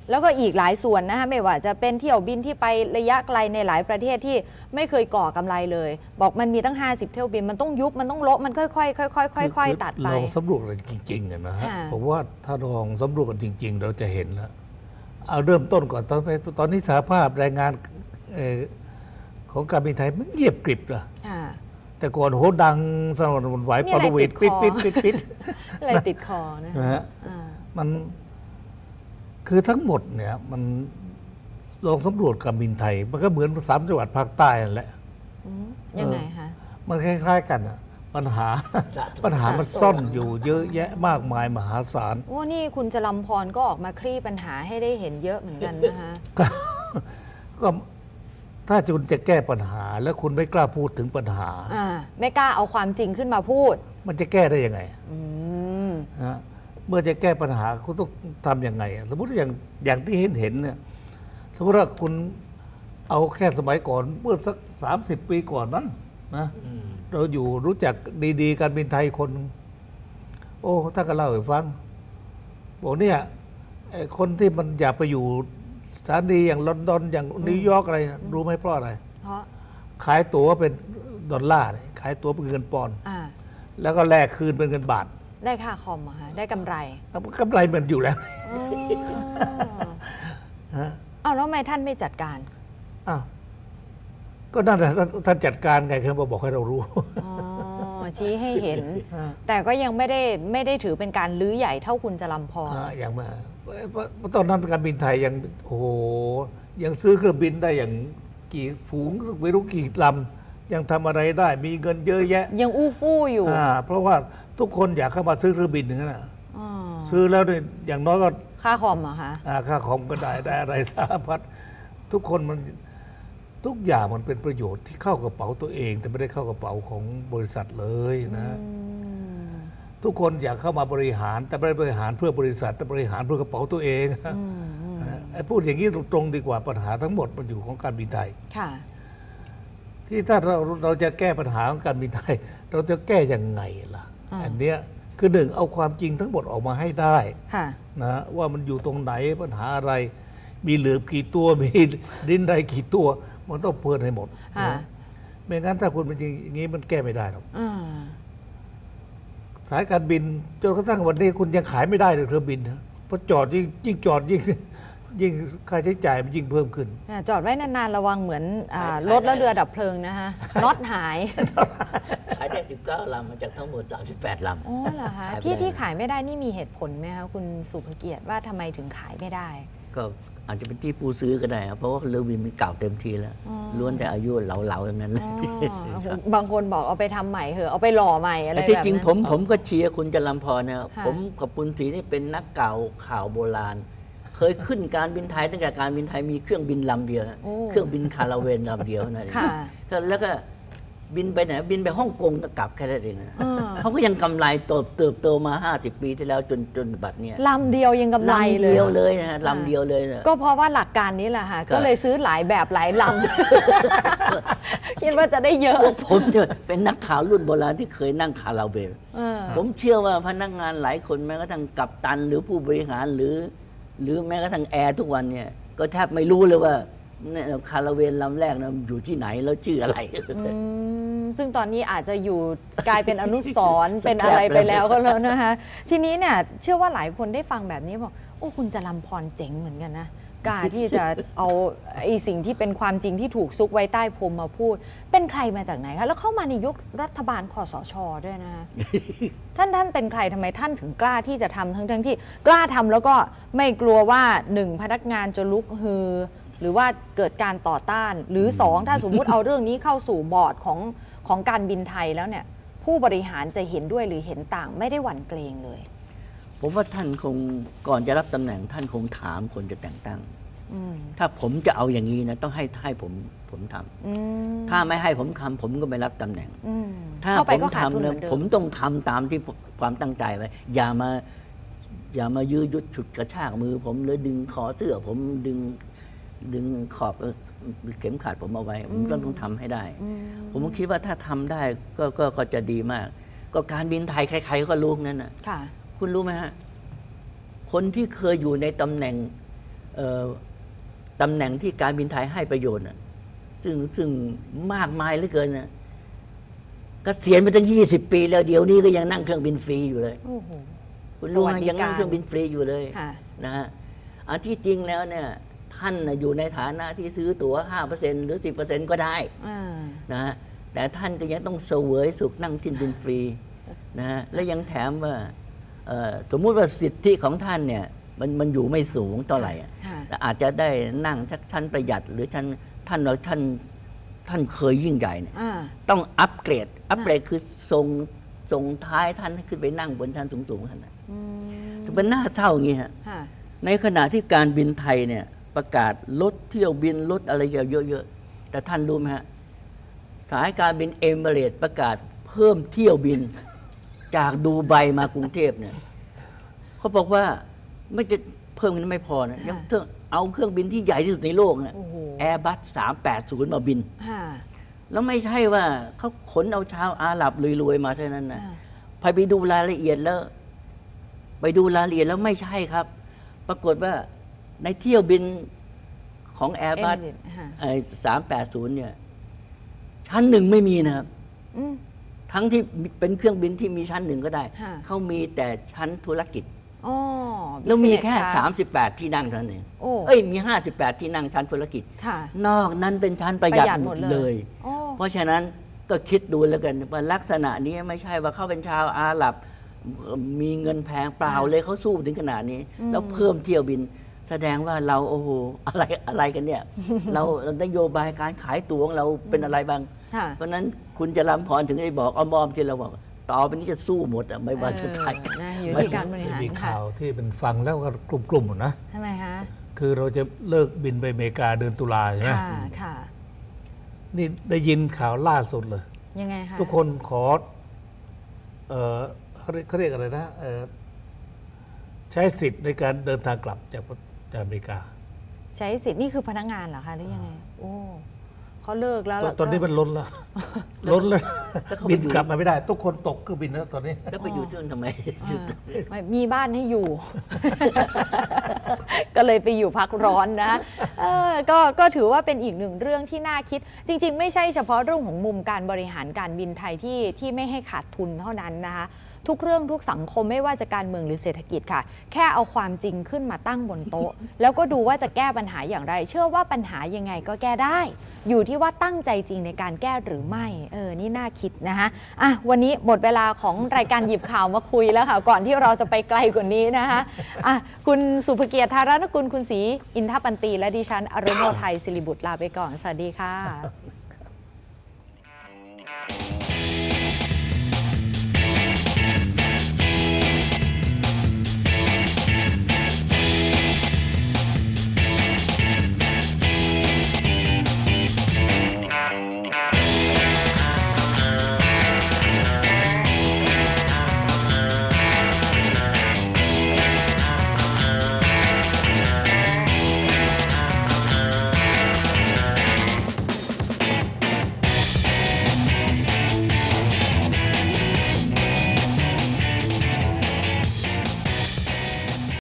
S1: แล้วก็อีกหลายส่วนนะคะไม่ว่าจะเป็นเที่ยวบินที่ไประยะไกลในหลายประเทศที่ไม่เคยก่อกำไรเลย บอกมันมีตั้งห้าสิบเที่ยวบินมันต้องยุบมันต้องลบมันค่อยๆค่อยๆค่อยๆตัดไป
S2: ลองสำรวจกันจริงๆนะฮะผมว่าถ้าลองสำรวจกันจริงๆเราจะเห็นแล้วเอาเริ่มต้นก่อนตอนตอนนี้สหภาพแรงงานของการบินไทยมันเงียบกริบละแต่ก่อนโหดังสนั่นไหวปรเวทปิดปิดปิดปิด
S1: อะไรติดคอนะ
S2: ฮะมันคือทั้งหมดเนี่ยมันลองสำรวจการบินไทยมันก็เหมือนสามจังหวัดภาคใต้นั่นแหละ
S1: ยังไงคะ
S2: มันคล้ายๆกันอะปัญหาปัญหามันซ่อนอยู่เยอะแยะมากมายมหาศาล
S1: ว่านี่คุณจรัมพรก็ออกมาคลี่ปัญหาให้ได้เห็นเยอะเหมือนกันนะคะ
S2: ก็ถ้าคุณจะแก้ปัญหาแล้วคุณไม่กล้าพูดถึงปัญหา
S1: ไม่กล้าเอาความจริงขึ้นมาพูด
S2: มันจะแก้ได้ยังไงนะเมื่อจะแก้ปัญหาคุณต้องทำยังไงสมมติอย่างอย่างที่เห็นเห็นเนี่ยสมมติว่าคุณเอาแค่สมัยก่อนเมื่อสักสามสิบปีก่อนนั้นนะเราอยู่รู้จักดีๆการบินไทยคนโอ้ถ้าก็เล่าให้ฟังบอกเนี่ยคนที่มันอยากไปอยู่สถานีอย่างลอนดอนอย่างนิวยอร์กอะไรรู้ไหมเพราะอะไรเพราะขายตั๋วเป็นดอลลาร์ขายตั๋วเป็นเงินปอนด์แล้วก็แลกคืนเป็นเงินบาท
S1: ได้ค่าคอมอะฮะได้กำไร
S2: กำไรมันอยู่แล้ว
S1: อ้าวแล้วทำไมท่านไม่จัดการ
S2: อ้าวก็นั่นแหละท่านจัดการไงคือมาบอกให้เรารู้
S1: ชี้ให้เห็นแต่ก็ยังไม่ได้ไม่ได้ถือเป็นการลื้อใหญ่เท่าคุณจรัมพร
S2: อย่างมาตอนนั้นการบินไทยยังโอ้โหยังซื้อเครื่องบินได้อย่างกี่ฝูงไม่รู้กี่ลำยังทำอะไรได้มีเงินเยอะแยะ
S1: ยังอู้ฟู่อยู่
S2: เพราะว่าทุกคนอยากเข้ามาซื้อเครื่องบินอย่างนั้นซื้อแล้วเนี่ยอย่างน้อยก็
S1: ค่าคอมเหรอคะ
S2: ค่าคอมก็ได้ได้อะไรสารพัดทุกคนมันทุกอย่างมันเป็นประโยชน์ที่เข้ากระเป๋าตัวเองแต่ไม่ได้เข้ากระเป๋าของบริษัทเลยนะทุกคนอยากเข้ามาบริหารแต่ไม่ได้บริหารเพื่อบริษัทแต่บริหารเพื่อกระเป๋าตัวเองไอ้พูดอย่างนี้ตรงๆดีกว่าปัญหาทั้งหมดมันอยู่ของการบินไทยที่ถ้าเราเราจะแก้ปัญหาของการบินไทยเราจะแก้ยังไงล่ะอันเนี้ยคือหนึ่งเอาความจริงทั้งหมดออกมาให้ได้นะว่ามันอยู่ตรงไหนปัญหาอะไรมีเหลือบกี่ตัวมีดินใดกี่ตัวมันต้องเปิดให้หมดไม่งั้นถ้าคุณเป็นอย่างนี้มันแก้ไม่ได้หรอกสายการบินจนกระทั่งวันนี้คุณยังขายไม่ได้เลยเครื่องบินเพราะจอดยิ่งยิ่งจอดยิ่งยิ่งค่าใช้จ่ายมันยิ่งเพิ่มขึ้น
S1: จอดไว้นานๆระวังเหมือนรถและเรือดับเพลิงนะฮะน็อตหาย
S3: ขายได้สิบเก้าลำมาจากทั้งหมดสามสิบแปดลำ
S1: อ๋อเหรอคะที่ที่ขายไม่ได้นี่มีเหตุผลไหมคะคุณสุภเกียรติว่าทำไมถึงขายไม่ได้
S3: ก็อาจจะเป็นที่ปูซื้อก็ได้เพราะว่าเรือบินมันเก่าเต็มทีแล้วล้วนแต่อายุเหลาๆอย่างนั้น
S1: บางคนบอกเอาไปทำใหม่เหอะเอาไปหล่อใหม่อะไรแบบ
S3: นั้นที่จริงผมผมก็เชียร์คุณจรัมพรนะผมกับปุณศรีนี่เป็นนักเก่าข่าวโบราณเคยขึ้นการบินไทยตั้งแต่การบินไทยมีเครื่องบินลำเดียวเครื่องบินคาราเวนลำเดียวนั่นเองแล้วก็บินไปไหนบินไปฮ่องกงก็กลับแค่นั้นเองเขาก็ยังกำไรเติบโตมาห้าสิบปีที่แล้วจนจนบัดเนี้ย
S1: ลำเดียวยังกำไรเลย
S3: ลำเดียวเลยนะลำเดียวเลย
S1: ก็เพราะว่าหลักการนี้แหละค่ะก็เลยซื้อหลายแบบหลายลำคิดว่าจะได้เยอะ
S3: ผมจะเป็นนักข่าวรุ่นโบราณที่เคยนั่งคาราเวนผมเชื่อว่าพนักงานหลายคนแม้กระทั่งกัปตันหรือผู้บริหารหรือหรือแม้กระทั่งแอร์ทุกวันเนี่ยก็แทบไม่รู้เลยว่าคาราเวนลำแรกนะอยู่ที่ไหนแล้วชื่ออะไร
S1: ซึ่งตอนนี้อาจจะอยู่กลายเป็นอนุสรณ์ เป็นอะไรไปแล้วก็แล้วนะคะทีนี้เนี่ยเชื่อว่าหลายคนได้ฟังแบบนี้บอกโอ้คุณจรัมพรเจ๋งเหมือนกันนะกล้าที่จะเอาไอ้สิ่งที่เป็นความจริงที่ถูกซุกไว้ใต้พรมมาพูดเป็นใครมาจากไหนคะแล้วเข้ามาในยุครัฐบาลคสช.ด้วยนะคะท่านท่านเป็นใครทำไมท่านถึงกล้าที่จะทำทั้งทั้งที่กล้าทำแล้วก็ไม่กลัวว่าหนึ่งพนักงานจะลุกฮือหรือว่าเกิดการต่อต้านหรือสองถ้าสมมุติเอาเรื่องนี้เข้าสู่บอร์ดของของการบินไทยแล้วเนี่ยผู้บริหารจะเห็นด้วยหรือเห็นต่างไม่ได้หวั่นเกรงเลย
S3: ผมว่าท่านคงก่อนจะรับตำแหน่งท่านคงถามคนจะแต่งตั้งถ้าผมจะเอาอย่างนี้นะต้องให้ให้ผมผมทำถ้าไม่ให้ผมทำผมก็ไม่รับตำแหน่งถ้าผมทำนะผมต้องทำตามที่ความตั้งใจไว้อย่ามาอย่ามายื้อยุดฉุดกระชากมือผมหรือดึงคอเสื้อผมดึงดึงขอบเข็มขัดผมเอาไว้ผมต้องต้องทำให้ได้ผมคิดว่าถ้าทำได้ก็ก็ก็จะดีมากก็การบินไทยใครๆก็รู้นั่นน่ะคุณรู้ไหมฮะคนที่เคยอยู่ในตำแหน่งเอ่อตำแหน่งที่การบินไทยให้ประโยชน์น่ะซึ่งซึ่งมากมายเหลือเกินนะเกษียณไปตั้งยี่สิบปีแล้วเดี๋ยวนี้ก็ยังนั่งเครื่องบินฟรีอยู่เลย
S1: โอ้โห
S3: คุณรู้ไหม
S1: สวัสดิการ
S3: ยังนั่งเครื่องบินฟรีอยู่เลย
S1: ค่ะ
S3: นะฮะอันที่จริงแล้วเนี่ยท่านน่ะอยู่ในฐานะที่ซื้อตั๋ว ห้าเปอร์เซ็นต์ หรือ สิบเปอร์เซ็นต์ ก็ได้
S1: อ่า
S3: นะฮะแต่ท่านก็ยังต้องเสวยสุขนั่งที่บินฟรีนะฮะและยังแถมว่าเอ่อสมมุติว่าสิทธิของท่านเนี่ยมันมันอยู่ไม่สูงเท่าไหร่อะ
S1: ค่ะ
S3: แต่อาจจะได้นั่งชักชั้นประหยัด หรือชั้นท่านเราท่านท่านเคยยิ่งใหญ่เนี่ย
S1: อ่า
S3: ต้องอัปเกรดอัปเกรดคือทรงทรงท้ายท่านให้ขึ้นไปนั่งบนชั้นสูงๆท่านนะ
S1: อืม
S3: มันน่าเศร้าอย่างนี้ฮะ
S1: ค่ะ
S3: ในขณะที่การบินไทยเนี่ยประกาศลดเที่ยวบินลดอะไรเยอะๆแต่ท่านรู้ไหมฮะสายการบินเอมิเรตส์ประกาศเพิ่มเที่ยวบิน จากดูไบมากรุงเทพเนี่ยเขาบอกว่าไม่จะเพิ่มกันไม่พอนะยังเพิ่มเอาเครื่องบินที่ใหญ่ที่สุดในโลกเนี่ย
S1: โอ้โห
S3: แอร์บัสสามแปดศูนย์มาบิน
S1: ค่ะ
S3: แล้วไม่ใช่ว่าเขาขนเอาชาวอาหรับรวยๆมาเท่านั้นนะ
S1: อ่า
S3: พอไปดูรายละเอียดแล้ว ไปดูรายละเอียดแล้วไม่ใช่ครับ ปรากฏว่าในเที่ยวบินของแอร์บัส
S1: Emirates ค่ะ
S3: สามแปดศูนย์เนี่ยชั้นหนึ่งไม่มีนะครับ
S1: อืม
S3: ทั้งที่เป็นเครื่องบินที่มีชั้นหนึ่งก็ได้
S1: ค่ะ
S3: เขามีแต่ชั้นธุรกิจ
S1: อ๋อ
S3: แล้วมีแค่
S1: business class
S3: สามสิบแปดที่นั่งเท่านั้นเอง
S1: โอ้
S3: เอ้ยมีห้าสิบแปดที่นั่งชั้นธุรกิจ
S1: ค่ะ
S3: นอกนั้นเป็นชั้นประหยัด
S1: ประหยัด
S3: ห
S1: ห
S3: ม
S1: ม
S3: ด
S1: ด
S3: เล
S1: เลย ยโอ้
S3: เพราะฉะนั้นก็คิดดูแล้วกันว่าลักษณะนี้ไม่ใช่ว่าเขาเป็นชาวอาหรับมีเงินแพงเปล่าเลยเขาสู้ถึงขนาดนี้ แล้วเพิ่มเที่ยวบิน แสดงว่าเราโอ้โหอะไรอะไรกันเนี่ย เรานโยบายการขายตั๋วของเราเป็นอะไรบ้าง
S1: ค่ะ
S3: เพราะฉะนั้นคุณจะรำพรถึงได้บอกอ้อมๆที่เราบอกต่อไปนี้จะสู้หมดอะไม่ว่าจะไทย
S1: เออนะอยู่
S2: ไม่
S1: ที่การบริหาร
S2: มี
S1: ค่ะ
S2: ข่าวที่เป็นฟังแล้วก็กลุ่มๆนะ
S1: ทำไมคะ
S2: คือเราจะเลิกบินไปอเมริกาเดือนตุลาใช่ไหม
S1: ค่ะค่ะ
S2: นี่ได้ยินข่าวล่าสุดเลย
S1: ยังไงคะ
S2: ทุกคนขอเออเขาเรียกเขาเรียกอะไรนะเอ่อใช้สิทธิ์ในการเดินทางกลับจากจากอเมริกา
S1: ใช้สิทธิ์นี่คือพนักงานเหรอคะหรือยังไง โอ้เขาเลิกแล้ว
S2: ตอน
S1: แล้ว
S2: ตอนนี้
S1: ก็
S2: มันล้นแล้ว ล้นแล้ว
S3: แล้วเขาไป
S2: บิน
S3: อยู่
S2: กลับมาไม่ได้ ทุกคนตกเครื่องบินแล้วตอนนี้
S3: แล้วไปอยู่ที่นั่นทำไม
S1: เออไม่มีบ้านให้อยู่ ก็เลยไปอยู่พักร้อนนะเออก็ก็ถือว่าเป็นอีกหนึ่งเรื่องที่น่าคิด จริง ๆ ไม่ใช่เฉพาะเรื่องของมุมการบริหารการบินไทยที่ที่ไม่ให้ขาดทุนเท่านั้นนะคะทุกเรื่องทุกสังคมไม่ว่าจะการเมืองหรือเศรษฐกิจค่ะ แค่เอาความจริงขึ้นมาตั้งบนโต๊ะ แล้วก็ดูว่าจะแก้ปัญหาอย่างไร เชื่อว่าปัญหายังไงก็แก้ได้ อยู่ที่ว่าตั้งใจจริงในการแก้หรือไม่เออนี่น่าคิดนะคะอ่ะวันนี้หมดเวลาของรายการหยิบข่าวมาคุยแล้วค่ะ ก่อนที่เราจะไปไกลกว่านี้นะคะอ่ะคุณสุภเกียรติธารนกุลคุณศรีอินทปันตีและดิฉันอรุโนไทยศิริบุตรลาไปก่อนสวัสดีค่ะ